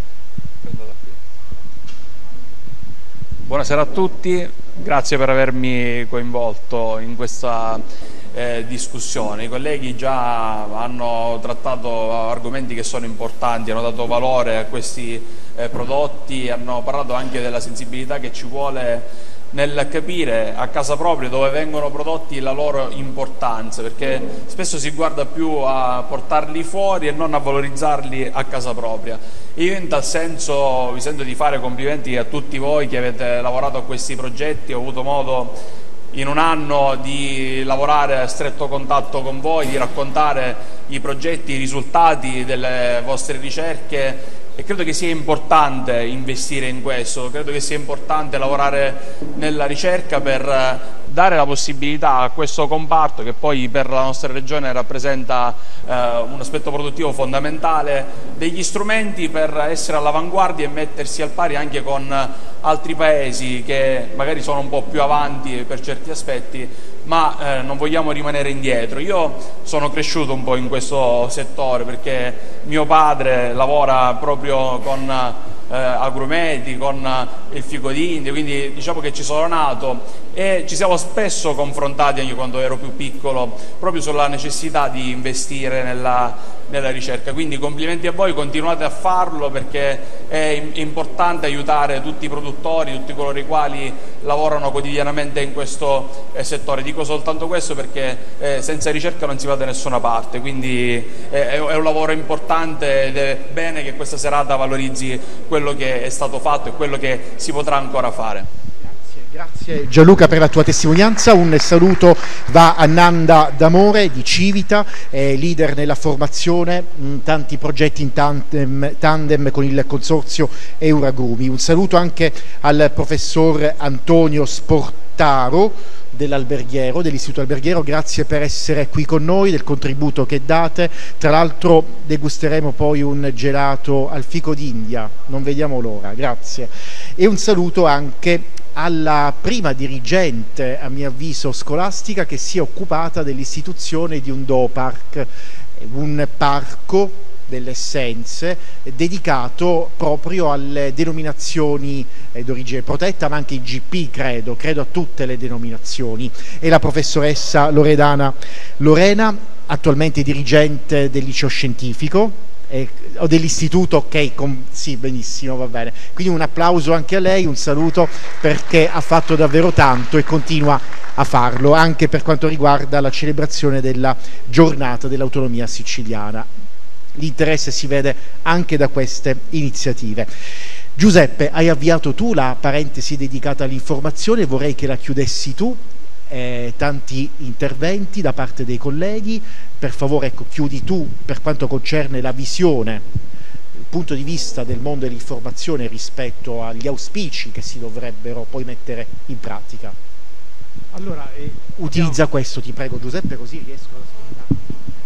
Buonasera a tutti, grazie per avermi coinvolto in questa eh, discussione. I colleghi già hanno trattato argomenti che sono importanti, hanno dato valore a questi eh, prodotti, hanno parlato anche della sensibilità che ci vuole nel capire a casa propria dove vengono prodotti la loro importanza, perché spesso si guarda più a portarli fuori e non a valorizzarli a casa propria. Io in tal senso vi sento di fare complimenti a tutti voi che avete lavorato a questi progetti. Ho avuto modo in un anno di lavorare a stretto contatto con voi, di raccontare i progetti, i risultati delle vostre ricerche, e credo che sia importante investire in questo, credo che sia importante lavorare nella ricerca per dare la possibilità a questo comparto, che poi per la nostra regione rappresenta eh, un aspetto produttivo fondamentale, degli strumenti per essere all'avanguardia e mettersi al pari anche con altri paesi che magari sono un po' più avanti per certi aspetti, ma eh, non vogliamo rimanere indietro. Io sono cresciuto un po' in questo settore perché mio padre lavora proprio con eh, agrumeti, con il fico d'India, quindi diciamo che ci sono nato, e ci siamo spesso confrontati anche quando ero più piccolo proprio sulla necessità di investire nella, nella ricerca. Quindi complimenti a voi, continuate a farlo perché è importante aiutare tutti i produttori, tutti coloro i quali lavorano quotidianamente in questo eh, settore. Dico soltanto questo perché eh, senza ricerca non si va da nessuna parte, quindi eh, è un lavoro importante ed è bene che questa serata valorizzi quello che è stato fatto e quello che si potrà ancora fare. Grazie Gianluca per la tua testimonianza. Un saluto va a Nanda D'Amore di Civita, eh, leader nella formazione, mh, tanti progetti in tandem, tandem con il consorzio Euragrumi. Un saluto anche al professor Antonio Sportaro dell'Alberghiero, dell'Istituto Alberghiero, grazie per essere qui con noi, del contributo che date. Tra l'altro degusteremo poi un gelato al fico d'India, non vediamo l'ora, grazie. E un saluto anche alla prima dirigente, a mio avviso scolastica, che si è occupata dell'istituzione di un Dopark, un parco delle essenze dedicato proprio alle denominazioni eh, d'origine protetta, ma anche i G P, credo, credo a tutte le denominazioni. E la professoressa Loredana Lorena, attualmente dirigente del liceo scientifico, Eh, o dell'istituto, ok, com, sì, benissimo, va bene. Quindi un applauso anche a lei, un saluto, perché ha fatto davvero tanto e continua a farlo, anche per quanto riguarda la celebrazione della giornata dell'autonomia siciliana. L'interesse si vede anche da queste iniziative. Giuseppe, hai avviato tu la parentesi dedicata all'informazione, vorrei che la chiudessi tu. Eh, tanti interventi da parte dei colleghi, per favore, ecco, chiudi tu per quanto concerne la visione, il punto di vista del mondo dell'informazione rispetto agli auspici che si dovrebbero poi mettere in pratica. Allora, eh, utilizza abbiamo... questo, ti prego Giuseppe, così riesco a spiegare.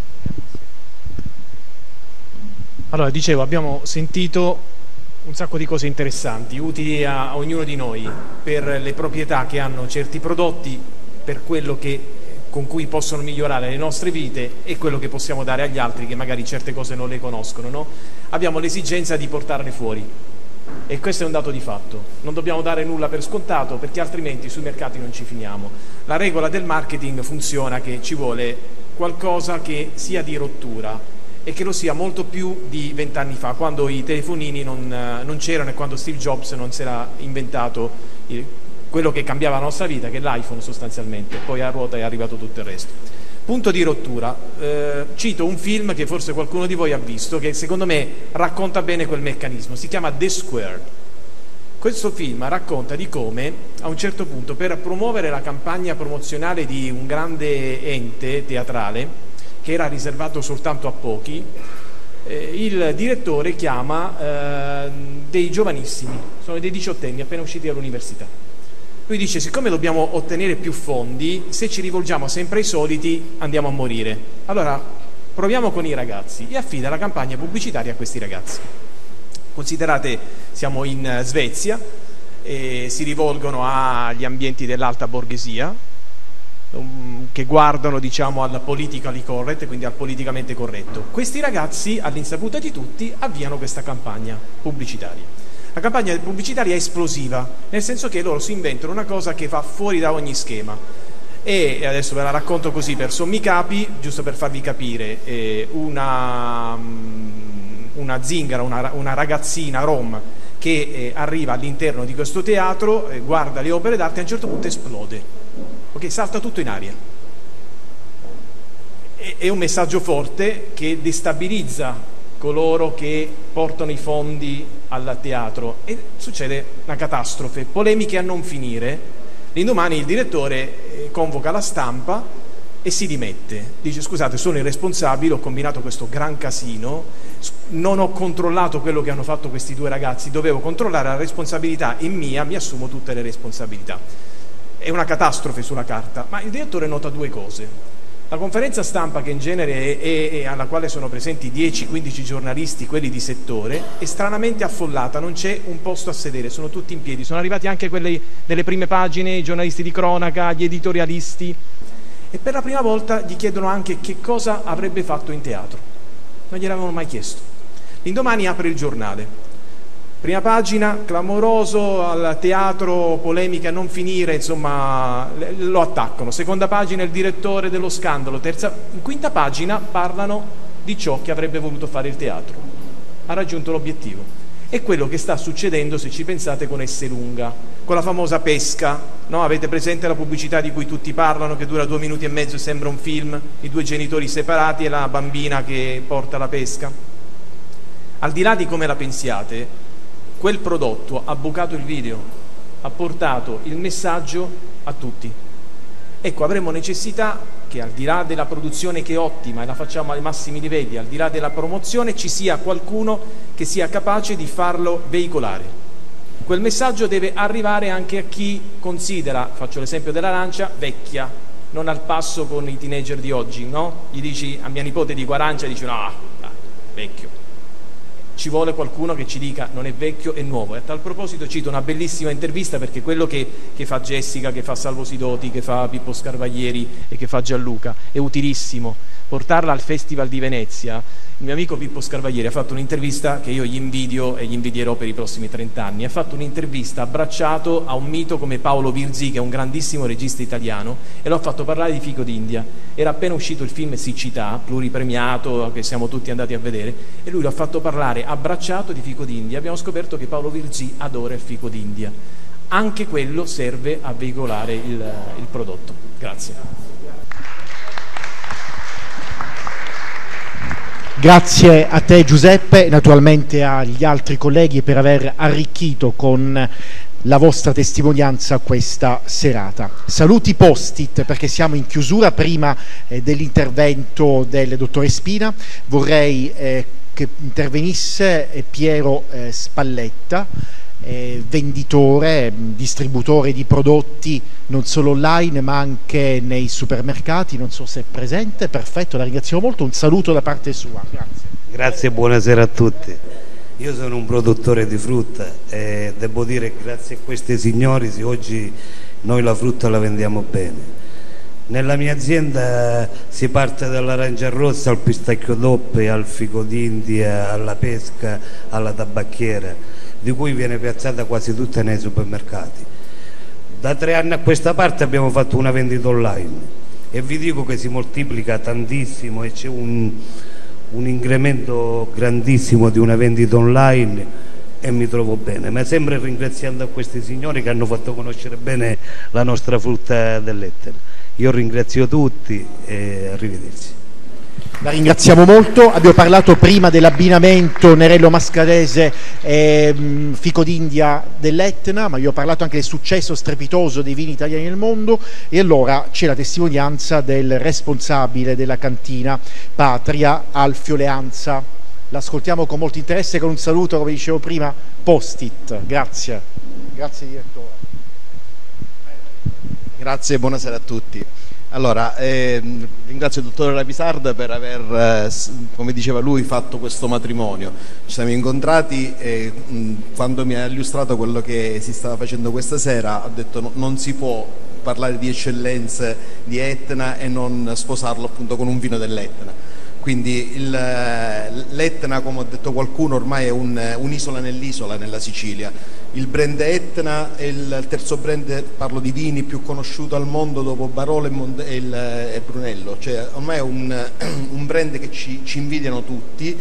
Allora, dicevo, abbiamo sentito un sacco di cose interessanti, utili a ognuno di noi per le proprietà che hanno certi prodotti, per quello che, con cui possono migliorare le nostre vite e quello che possiamo dare agli altri che magari certe cose non le conoscono, no? Abbiamo l'esigenza di portarle fuori e questo è un dato di fatto. Non dobbiamo dare nulla per scontato perché altrimenti sui mercati non ci finiamo. La regola del marketing funziona che ci vuole qualcosa che sia di rottura e che lo sia molto più di vent'anni fa, quando i telefonini non, non c'erano e quando Steve Jobs non si era inventato il, quello che cambiava la nostra vita, che è l'iPhone sostanzialmente, poi a ruota è arrivato tutto il resto. Punto di rottura, eh, cito un film che forse qualcuno di voi ha visto, che secondo me racconta bene quel meccanismo, si chiama The Square. Questo film racconta di come a un certo punto, per promuovere la campagna promozionale di un grande ente teatrale che era riservato soltanto a pochi, eh, il direttore chiama eh, dei giovanissimi, sono dei diciottenni appena usciti dall'università. Lui dice: siccome dobbiamo ottenere più fondi, se ci rivolgiamo sempre ai soliti andiamo a morire, allora proviamo con i ragazzi, e affida la campagna pubblicitaria a questi ragazzi. Considerate, siamo in Svezia e si rivolgono agli ambienti dell'alta borghesia, che guardano, diciamo, al politically correct, quindi al politicamente corretto. Questi ragazzi, all'insaputa di tutti, avviano questa campagna pubblicitaria. La campagna pubblicitaria è esplosiva, nel senso che loro si inventano una cosa che va fuori da ogni schema. E adesso ve la racconto così per sommi capi, giusto per farvi capire. Eh, una, una zingara, una, una ragazzina rom che eh, arriva all'interno di questo teatro, eh, guarda le opere d'arte e a un certo punto esplode. Ok, salta tutto in aria. È un messaggio forte che destabilizza coloro che portano i fondi al teatro e succede una catastrofe, polemiche a non finire. L'indomani il direttore convoca la stampa e si dimette, dice: scusate, sono il responsabile, ho combinato questo gran casino, non ho controllato quello che hanno fatto questi due ragazzi, dovevo controllare, la responsabilità è mia, mi assumo tutte le responsabilità. È una catastrofe sulla carta, ma il direttore nota due cose. La conferenza stampa, che in genere è, è, è alla quale sono presenti dieci quindici giornalisti, quelli di settore, è stranamente affollata, non c'è un posto a sedere, sono tutti in piedi, sono arrivati anche quelli delle prime pagine, i giornalisti di cronaca, gli editorialisti, e per la prima volta gli chiedono anche che cosa avrebbe fatto in teatro. Non gliel'avevano mai chiesto. L'indomani apre il giornale. Prima pagina, clamoroso, al teatro, polemiche a non finire, insomma, lo attaccano. Seconda pagina, il direttore dello scandalo. Terza, in quinta pagina parlano di ciò che avrebbe voluto fare il teatro. Ha raggiunto l'obiettivo. È quello che sta succedendo, se ci pensate, con Esselunga, con la famosa pesca, no? Avete presente la pubblicità di cui tutti parlano, che dura due minuti e mezzo e sembra un film, i due genitori separati e la bambina che porta la pesca? Al di là di come la pensiate, quel prodotto ha bucato il video, ha portato il messaggio a tutti. Ecco, avremo necessità che, al di là della produzione che è ottima e la facciamo ai massimi livelli, al di là della promozione, ci sia qualcuno che sia capace di farlo veicolare. Quel messaggio deve arrivare anche a chi considera, faccio l'esempio dell'arancia, vecchia, non al passo con i teenager di oggi, no? Gli dici, a mia nipote dico arancia, dici no, dai, vecchio. Ci vuole qualcuno che ci dica non è vecchio, è nuovo. E a tal proposito cito una bellissima intervista, perché quello che, che fa Jessica, che fa Salvo Sidoti, che fa Pippo Scarvaglieri e che fa Gianluca è utilissimo. Portarla al Festival di Venezia, il mio amico Pippo Scarvaglieri ha fatto un'intervista che io gli invidio e gli invidierò per i prossimi trent'anni. Ha fatto un'intervista abbracciato a un mito come Paolo Virzì, che è un grandissimo regista italiano, e lo ha fatto parlare di Fico d'India. Era appena uscito il film Siccità, pluripremiato, che siamo tutti andati a vedere, e lui lo ha fatto parlare abbracciato di Fico d'India. Abbiamo scoperto che Paolo Virzì adora il Fico d'India. Anche quello serve a veicolare il, il prodotto. Grazie. Grazie a te Giuseppe, naturalmente agli altri colleghi per aver arricchito con la vostra testimonianza questa serata. Saluti post-it, perché siamo in chiusura. Prima eh, dell'intervento del dottore Spina vorrei eh, che intervenisse eh, Piero eh, Spalletta, eh, venditore, distributore di prodotti non solo online ma anche nei supermercati. Non so se è presente. Perfetto, la ringraziamo molto, un saluto da parte sua. Grazie. Grazie, buonasera a tutti. Io sono un produttore di frutta e devo dire che grazie a questi signori oggi noi la frutta la vendiamo bene. Nella mia azienda si parte dall'arancia rossa al pistacchio doppio, al fico d'India, alla pesca, alla tabacchiera, di cui viene piazzata quasi tutta nei supermercati. Da tre anni a questa parte abbiamo fatto una vendita online. e vi dico che si moltiplica tantissimo e c'è un, un incremento grandissimo di una vendita online e mi trovo bene, ma sempre ringraziando a questi signori che hanno fatto conoscere bene la nostra frutta dell'Etna. Io ringrazio tutti e arrivederci. La ringraziamo molto, abbiamo parlato prima dell'abbinamento Nerello Mascarese e mh, Fico d'India dell'Etna, ma io ho parlato anche del successo strepitoso dei vini italiani nel mondo, e allora c'è la testimonianza del responsabile della cantina Patria, Alfio Leanza. L'ascoltiamo con molto interesse, con un saluto, come dicevo prima, post-it. Grazie. Grazie direttore. Grazie e buonasera a tutti. Allora, eh, ringrazio il dottore Rapisarda per aver, eh, come diceva lui, fatto questo matrimonio. Ci siamo incontrati e mh, quando mi ha illustrato quello che si stava facendo questa sera, ha detto no, non si può parlare di eccellenze di Etna e non sposarlo appunto con un vino dell'Etna. Quindi l'Etna, come ha detto qualcuno, ormai è un'isola nell'isola nella Sicilia. Il brand Etna è il terzo brand, parlo di vini, più conosciuto al mondo dopo Barolo e, Monte, e, il, e Brunello. Cioè, ormai è un, un brand che ci, ci invidiano tutti,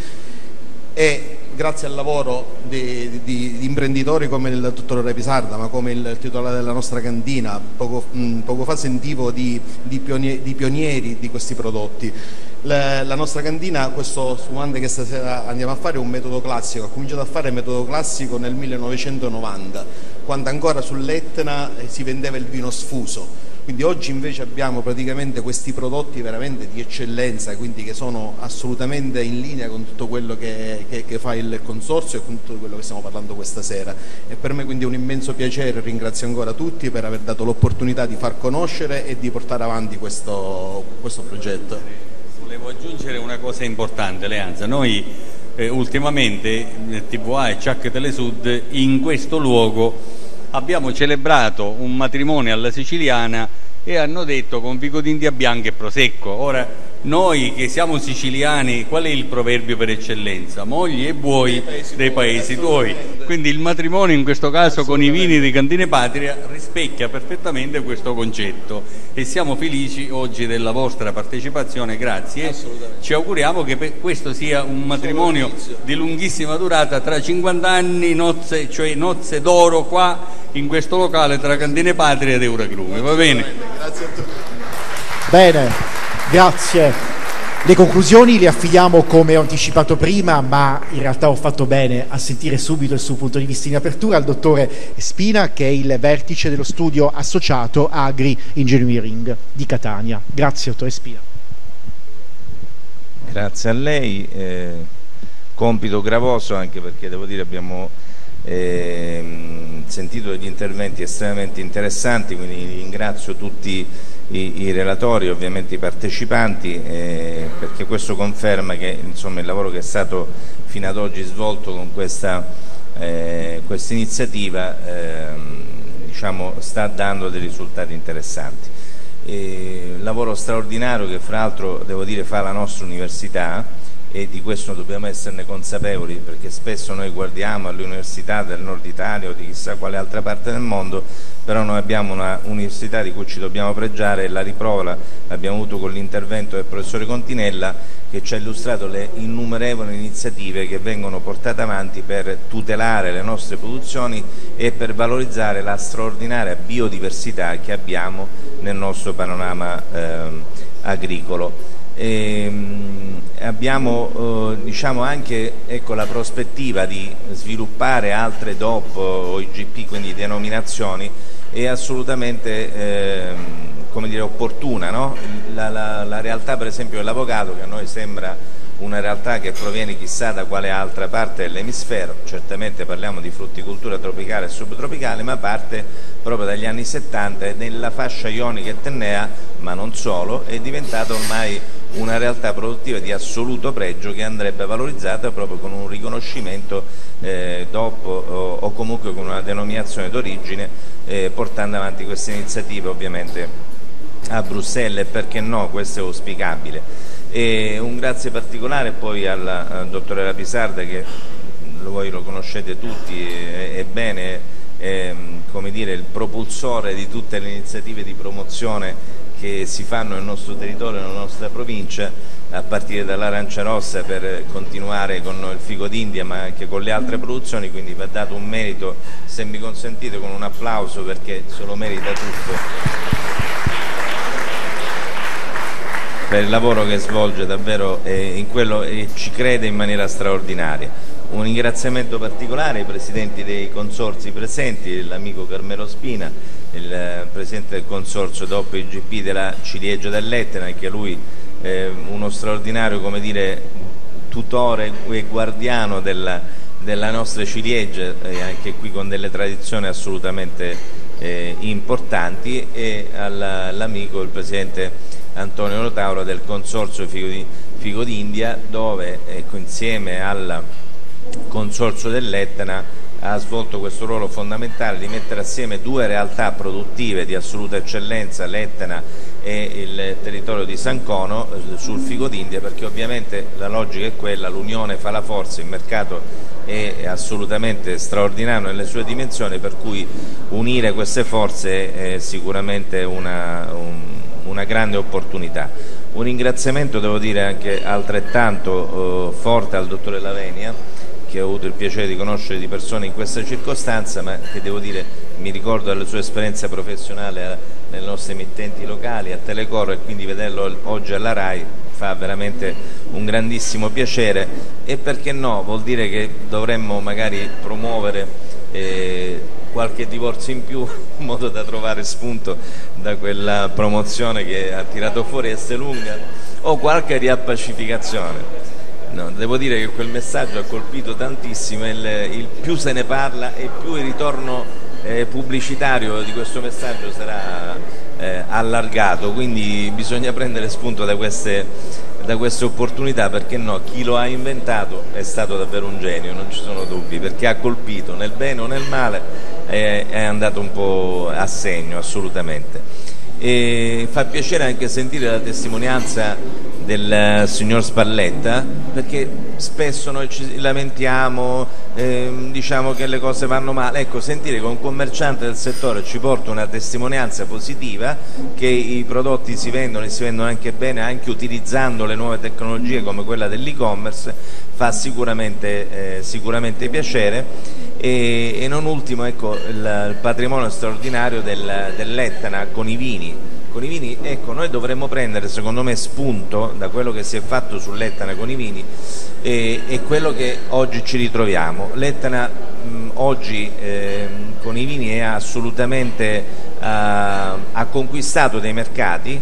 e grazie al lavoro di, di, di imprenditori come il dottor Rapisarda, ma come il titolare della nostra cantina, poco, mh, poco fa sentivo di, di, pionieri, di pionieri di questi prodotti. La, la nostra cantina, questo spumante che stasera andiamo a fare, è un metodo classico, ha cominciato a fare il metodo classico nel millenovecentonovanta, quando ancora sull'Etna si vendeva il vino sfuso. Quindi oggi invece abbiamo praticamente questi prodotti veramente di eccellenza, quindi che sono assolutamente in linea con tutto quello che, che, che fa il consorzio e con tutto quello che stiamo parlando questa sera. E per me quindi è un immenso piacere, ringrazio ancora tutti per aver dato l'opportunità di far conoscere e di portare avanti questo, questo progetto. Volevo aggiungere una cosa importante, Leanza. Noi eh, ultimamente, T V A e Ciak Telesud, in questo luogo abbiamo celebrato un matrimonio alla siciliana e hanno detto con Fico d'India bianco e prosecco. Ora, noi che siamo siciliani, qual è il proverbio per eccellenza? Mogli e buoi dei paesi tuoi. Quindi il matrimonio in questo caso con i vini di Cantine Patria rispecchia perfettamente questo concetto, e siamo felici oggi della vostra partecipazione, grazie. Ci auguriamo che questo sia un matrimonio di lunghissima durata, tra cinquanta anni, nozze, cioè nozze d'oro qua in questo locale tra Cantine Patria ed Euragrume, va bene? Grazie a tutti. Bene. Grazie. Le conclusioni le affidiamo, come ho anticipato prima, ma in realtà ho fatto bene a sentire subito il suo punto di vista in apertura, al dottore Spina, che è il vertice dello studio associato Agri Engineering di Catania. Grazie, dottore Spina. Grazie a lei. Eh, compito gravoso, anche perché devo dire abbiamo eh, sentito degli interventi estremamente interessanti, quindi ringrazio tutti I, i relatori, ovviamente i partecipanti, eh, perché questo conferma che insomma, il lavoro che è stato fino ad oggi svolto con questa eh, questa iniziativa eh, diciamo, sta dando dei risultati interessanti. E, lavoro straordinario che fra l'altro devo dire fa la nostra università, e di questo dobbiamo esserne consapevoli, perché spesso noi guardiamo alle università del nord Italia o di chissà quale altra parte del mondo, però noi abbiamo una università di cui ci dobbiamo pregiare, e la riprova l'abbiamo avuto con l'intervento del professore Continella, che ci ha illustrato le innumerevoli iniziative che vengono portate avanti per tutelare le nostre produzioni e per valorizzare la straordinaria biodiversità che abbiamo nel nostro panorama eh, agricolo. E, abbiamo eh, diciamo anche ecco, la prospettiva di sviluppare altre D O P o I G P, quindi denominazioni, è assolutamente eh, come dire, opportuna, no? la, la, la realtà per esempio dell'avocado, che a noi sembra una realtà che proviene chissà da quale altra parte dell'emisfero, certamente parliamo di frutticoltura tropicale e subtropicale, ma parte proprio dagli anni settanta e nella fascia ionica e tennea, ma non solo, è diventata ormai una realtà produttiva di assoluto pregio che andrebbe valorizzata proprio con un riconoscimento eh, dopo o, o comunque con una denominazione d'origine, eh, portando avanti queste iniziative ovviamente a Bruxelles, e perché no, questo è auspicabile. E un grazie particolare poi al, al dottore Rapisarda, che voi lo conoscete tutti, è, è bene, è, come dire, il propulsore di tutte le iniziative di promozione che si fanno nel nostro territorio, nella nostra provincia, a partire dall'arancia rossa per continuare con il figo d'India ma anche con le altre produzioni, quindi va dato un merito, se mi consentite, con un applauso, perché se lo merita tutto per il lavoro che svolge davvero eh, in quello e ci crede in maniera straordinaria. Un ringraziamento particolare ai presidenti dei consorzi presenti, l'amico Carmelo Spina, il presidente del consorzio D O P I G P della ciliegia dell'Etna, anche lui eh, uno straordinario, come dire, tutore e guardiano della, della nostra ciliegia, eh, anche qui con delle tradizioni assolutamente eh, importanti, e all'amico il presidente Antonio Rotauro del consorzio Figo d'India, dove ecco, insieme al consorzio dell'Etna ha svolto questo ruolo fondamentale di mettere assieme due realtà produttive di assoluta eccellenza, l'Etna e il territorio di San Cono, sul figo d'India, perché ovviamente la logica è quella, l'unione fa la forza, il mercato è assolutamente straordinario nelle sue dimensioni, per cui unire queste forze è sicuramente una, un, una grande opportunità. Un ringraziamento, devo dire, anche altrettanto eh, forte al dottore Lavenia, che ho avuto il piacere di conoscere di persona in questa circostanza, ma che devo dire mi ricordo della sua esperienza professionale nelle nostre emittenti locali, a Telecor, e quindi vederlo oggi alla RAI fa veramente un grandissimo piacere. E perché no, vuol dire che dovremmo magari promuovere eh, qualche divorzio in più in modo da trovare spunto da quella promozione che ha tirato fuori Estelunga, o qualche riappacificazione. No, devo dire che quel messaggio ha colpito tantissimo, il, il più se ne parla e più il ritorno eh, pubblicitario di questo messaggio sarà eh, allargato, quindi bisogna prendere spunto da queste, da queste opportunità, perché no, chi lo ha inventato è stato davvero un genio, non ci sono dubbi, perché ha colpito nel bene o nel male, eh, è andato un po' a segno assolutamente. E fa piacere anche sentire la testimonianza del signor Spalletta, perché spesso noi ci lamentiamo, eh, diciamo che le cose vanno male. Ecco, sentire che un commerciante del settore ci porta una testimonianza positiva, che i prodotti si vendono e si vendono anche bene, anche utilizzando le nuove tecnologie come quella dell'e-commerce, fa sicuramente, eh, sicuramente piacere. E, e non ultimo, ecco, il, il patrimonio straordinario del, dell'Etna con i vini. Con i vini, ecco, noi dovremmo prendere, secondo me, spunto da quello che si è fatto sull'Etna con i vini e, e quello che oggi ci ritroviamo. L'Etna mh, oggi eh, con i vini è assolutamente eh, ha conquistato dei mercati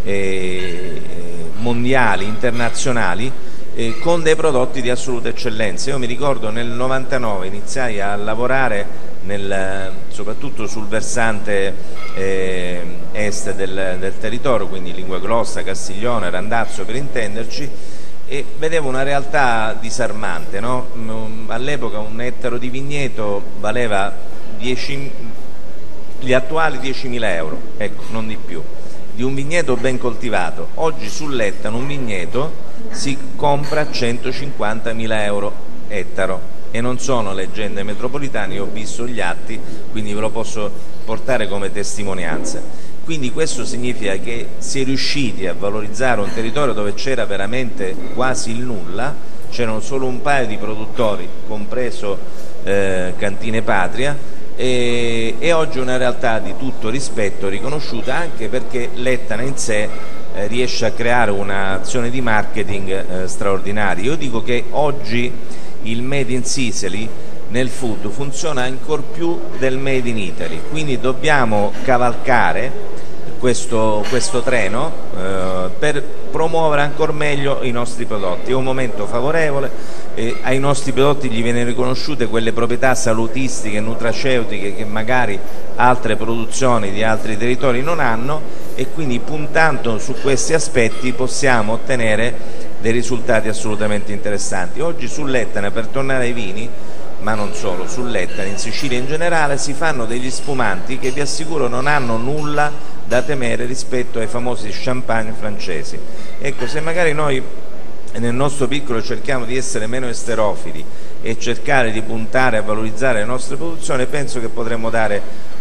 eh, mondiali, internazionali, eh, con dei prodotti di assoluta eccellenza. Io mi ricordo nel novantanove iniziai a lavorare nel, soprattutto sul versante eh, est del, del territorio, quindi Linguaglossa, Castiglione, Randazzo per intenderci, e vedevo una realtà disarmante, no? All'epoca un ettaro di vigneto valeva dieci, gli attuali diecimila euro, ecco, non di più, di un vigneto ben coltivato. Oggi sull'Etna un vigneto si compra a centocinquantamila euro ettaro, e non sono leggende metropolitane, io ho visto gli atti, quindi ve lo posso portare come testimonianza. Quindi questo significa che si è riusciti a valorizzare un territorio dove c'era veramente quasi il nulla, c'erano solo un paio di produttori, compreso eh, Cantine Patria, e, e oggi è una realtà di tutto rispetto, riconosciuta, anche perché l'Etna in sé eh, riesce a creare un'azione di marketing eh, straordinaria. Io dico che oggi il Made in Sicily nel food funziona ancor più del Made in Italy, quindi dobbiamo cavalcare questo, questo treno eh, per promuovere ancora meglio i nostri prodotti. È un momento favorevole, eh, ai nostri prodotti gli viene riconosciute quelle proprietà salutistiche e nutraceutiche che magari altre produzioni di altri territori non hanno, e quindi puntando su questi aspetti possiamo ottenere dei risultati assolutamente interessanti. Oggi sull'Etna, per tornare ai vini, ma non solo, sull'Etna, in Sicilia in generale, si fanno degli spumanti che vi assicuro non hanno nulla da temere rispetto ai famosi champagne francesi. Ecco, se magari noi nel nostro piccolo cerchiamo di essere meno esterofili e cercare di puntare a valorizzare le nostre produzioni, penso che potremmo dare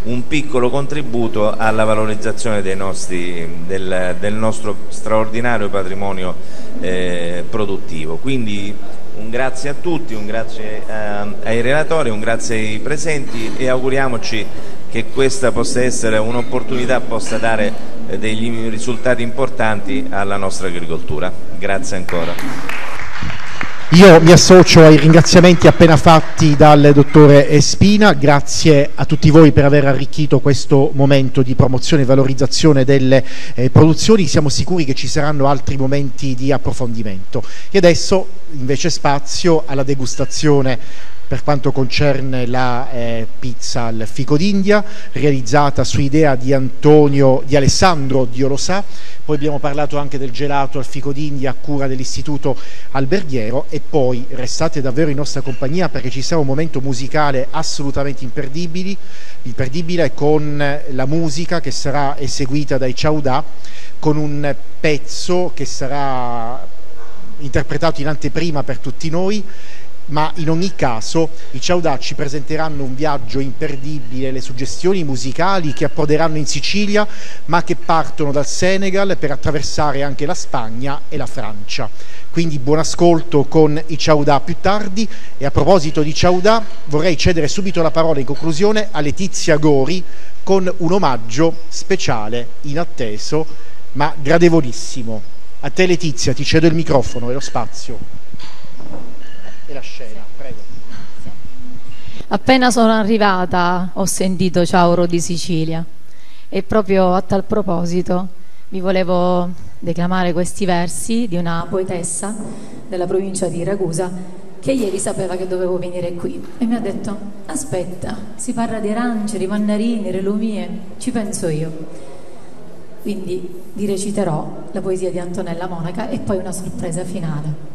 un piccolo contributo alla valorizzazione dei nostri, del, del nostro straordinario patrimonio eh, produttivo. Quindi un grazie a tutti, un grazie a, ai relatori, un grazie ai presenti e auguriamoci che questa possa essere un'opportunità, possa dare eh, degli risultati importanti alla nostra agricoltura. Grazie ancora. Io mi associo ai ringraziamenti appena fatti dal dottore Spina, grazie a tutti voi per aver arricchito questo momento di promozione e valorizzazione delle eh, produzioni. Siamo sicuri che ci saranno altri momenti di approfondimento. E adesso invece spazio alla degustazione per quanto concerne la eh, pizza al fico d'India, realizzata su idea di Antonio, di Alessandro Diolosà. Poi abbiamo parlato anche del gelato al fico d'India a cura dell'Istituto Alberghiero, e poi restate davvero in nostra compagnia perché ci sarà un momento musicale assolutamente imperdibile, imperdibile con la musica che sarà eseguita dai Ciaudà, con un pezzo che sarà interpretato in anteprima per tutti noi. Ma in ogni caso i Ciaudà ci presenteranno un viaggio imperdibile, le suggestioni musicali che approderanno in Sicilia ma che partono dal Senegal per attraversare anche la Spagna e la Francia. Quindi buon ascolto con i Ciaudà più tardi. E a proposito di Ciaudà vorrei cedere subito la parola in conclusione a Letizia Gori con un omaggio speciale, inatteso ma gradevolissimo. A te Letizia, ti cedo il microfono e lo spazio. E la scena, prego. Appena sono arrivata ho sentito Ciauro di Sicilia e proprio a tal proposito vi volevo declamare questi versi di una poetessa della provincia di Ragusa che ieri sapeva che dovevo venire qui e mi ha detto: aspetta, si parla di arance, di mandarini, relumie, ci penso io. Quindi vi reciterò la poesia di Antonella Monaca e poi una sorpresa finale.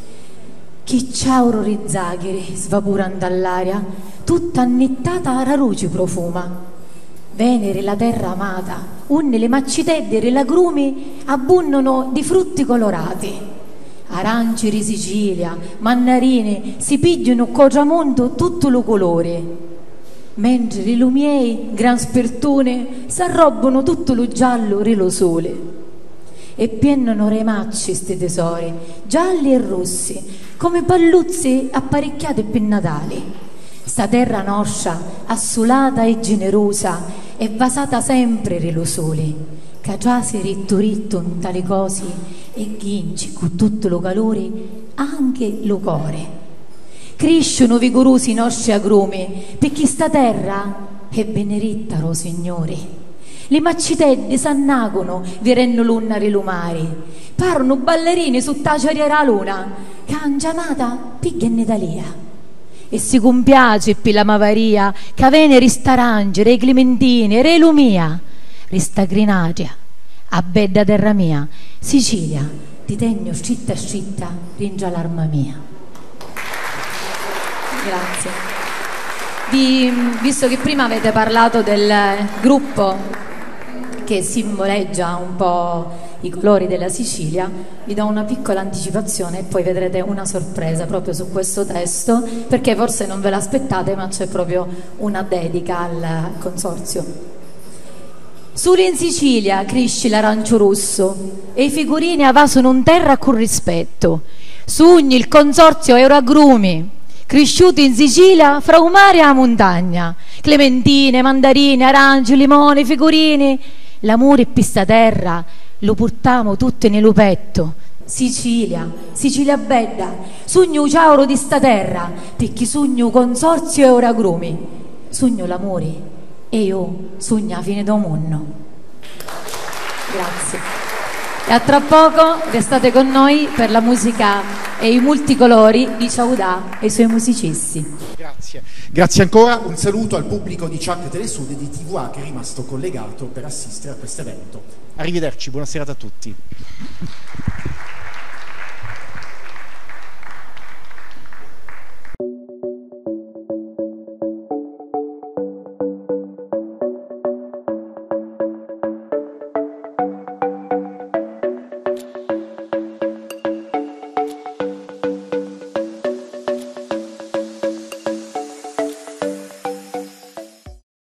Chi Ciauro rizzagheri svapuran dall'aria, tutta annittata a raruci profuma. Venere la terra amata, unne le macitedde e lagrumi abbunnono di frutti colorati. Aranci di Sicilia, mandarini si pigliano co tramonto tutto lo colore. Mentre i lumiei, gran spertone, s'arrobbano tutto lo giallo re lo sole. E piennano remacci sti tesori, gialli e rossi, come palluzzi apparecchiate per Natali. Sta terra nostra, assolata e generosa, è vasata sempre re lo sole, caciasi ritto ritto in tali cose, e ghinci con tutto lo calore, anche lo core. Crescono vigorosi i nostri agrumi, perché sta terra è benerittaro, signore. Le macitedde s'annagono, virenno l'unna relumari, parono ballerini su taciariera luna, cangianata piglia in Italia. E si compiace pi la Mavaria, che vene ristarangere, e clementine, re lumia, ristagrinacea, a bedda terra mia, Sicilia, ti tegno scitta scitta, ringia l'arma mia. Grazie. Vi, visto che prima avete parlato del gruppo che simboleggia un po' i colori della Sicilia, vi do una piccola anticipazione e poi vedrete una sorpresa proprio su questo testo, perché forse non ve l'aspettate ma c'è proprio una dedica al consorzio. Solo in Sicilia cresce l'arancio rosso e i figurini avasano un terra con rispetto. Sugni il consorzio Euroagrumi, cresciuti in Sicilia fra un mare e la montagna, clementine, mandarine, aranci, limoni, figurini. L'amore e pista terra lo portiamo tutto nel lupetto. Sicilia, Sicilia bella, sogno Ciauro di sta terra, perché sogno consorzio e Euroagrumi, sogno l'amore e io sogno la fine del mondo. Grazie. E a tra poco restate con noi per la musica e i multicolori di Ciaudà e i suoi musicisti. Grazie. Grazie ancora, un saluto al pubblico di Ciak Telesud e di T V A che è rimasto collegato per assistere a questo evento. Arrivederci, buona serata a tutti.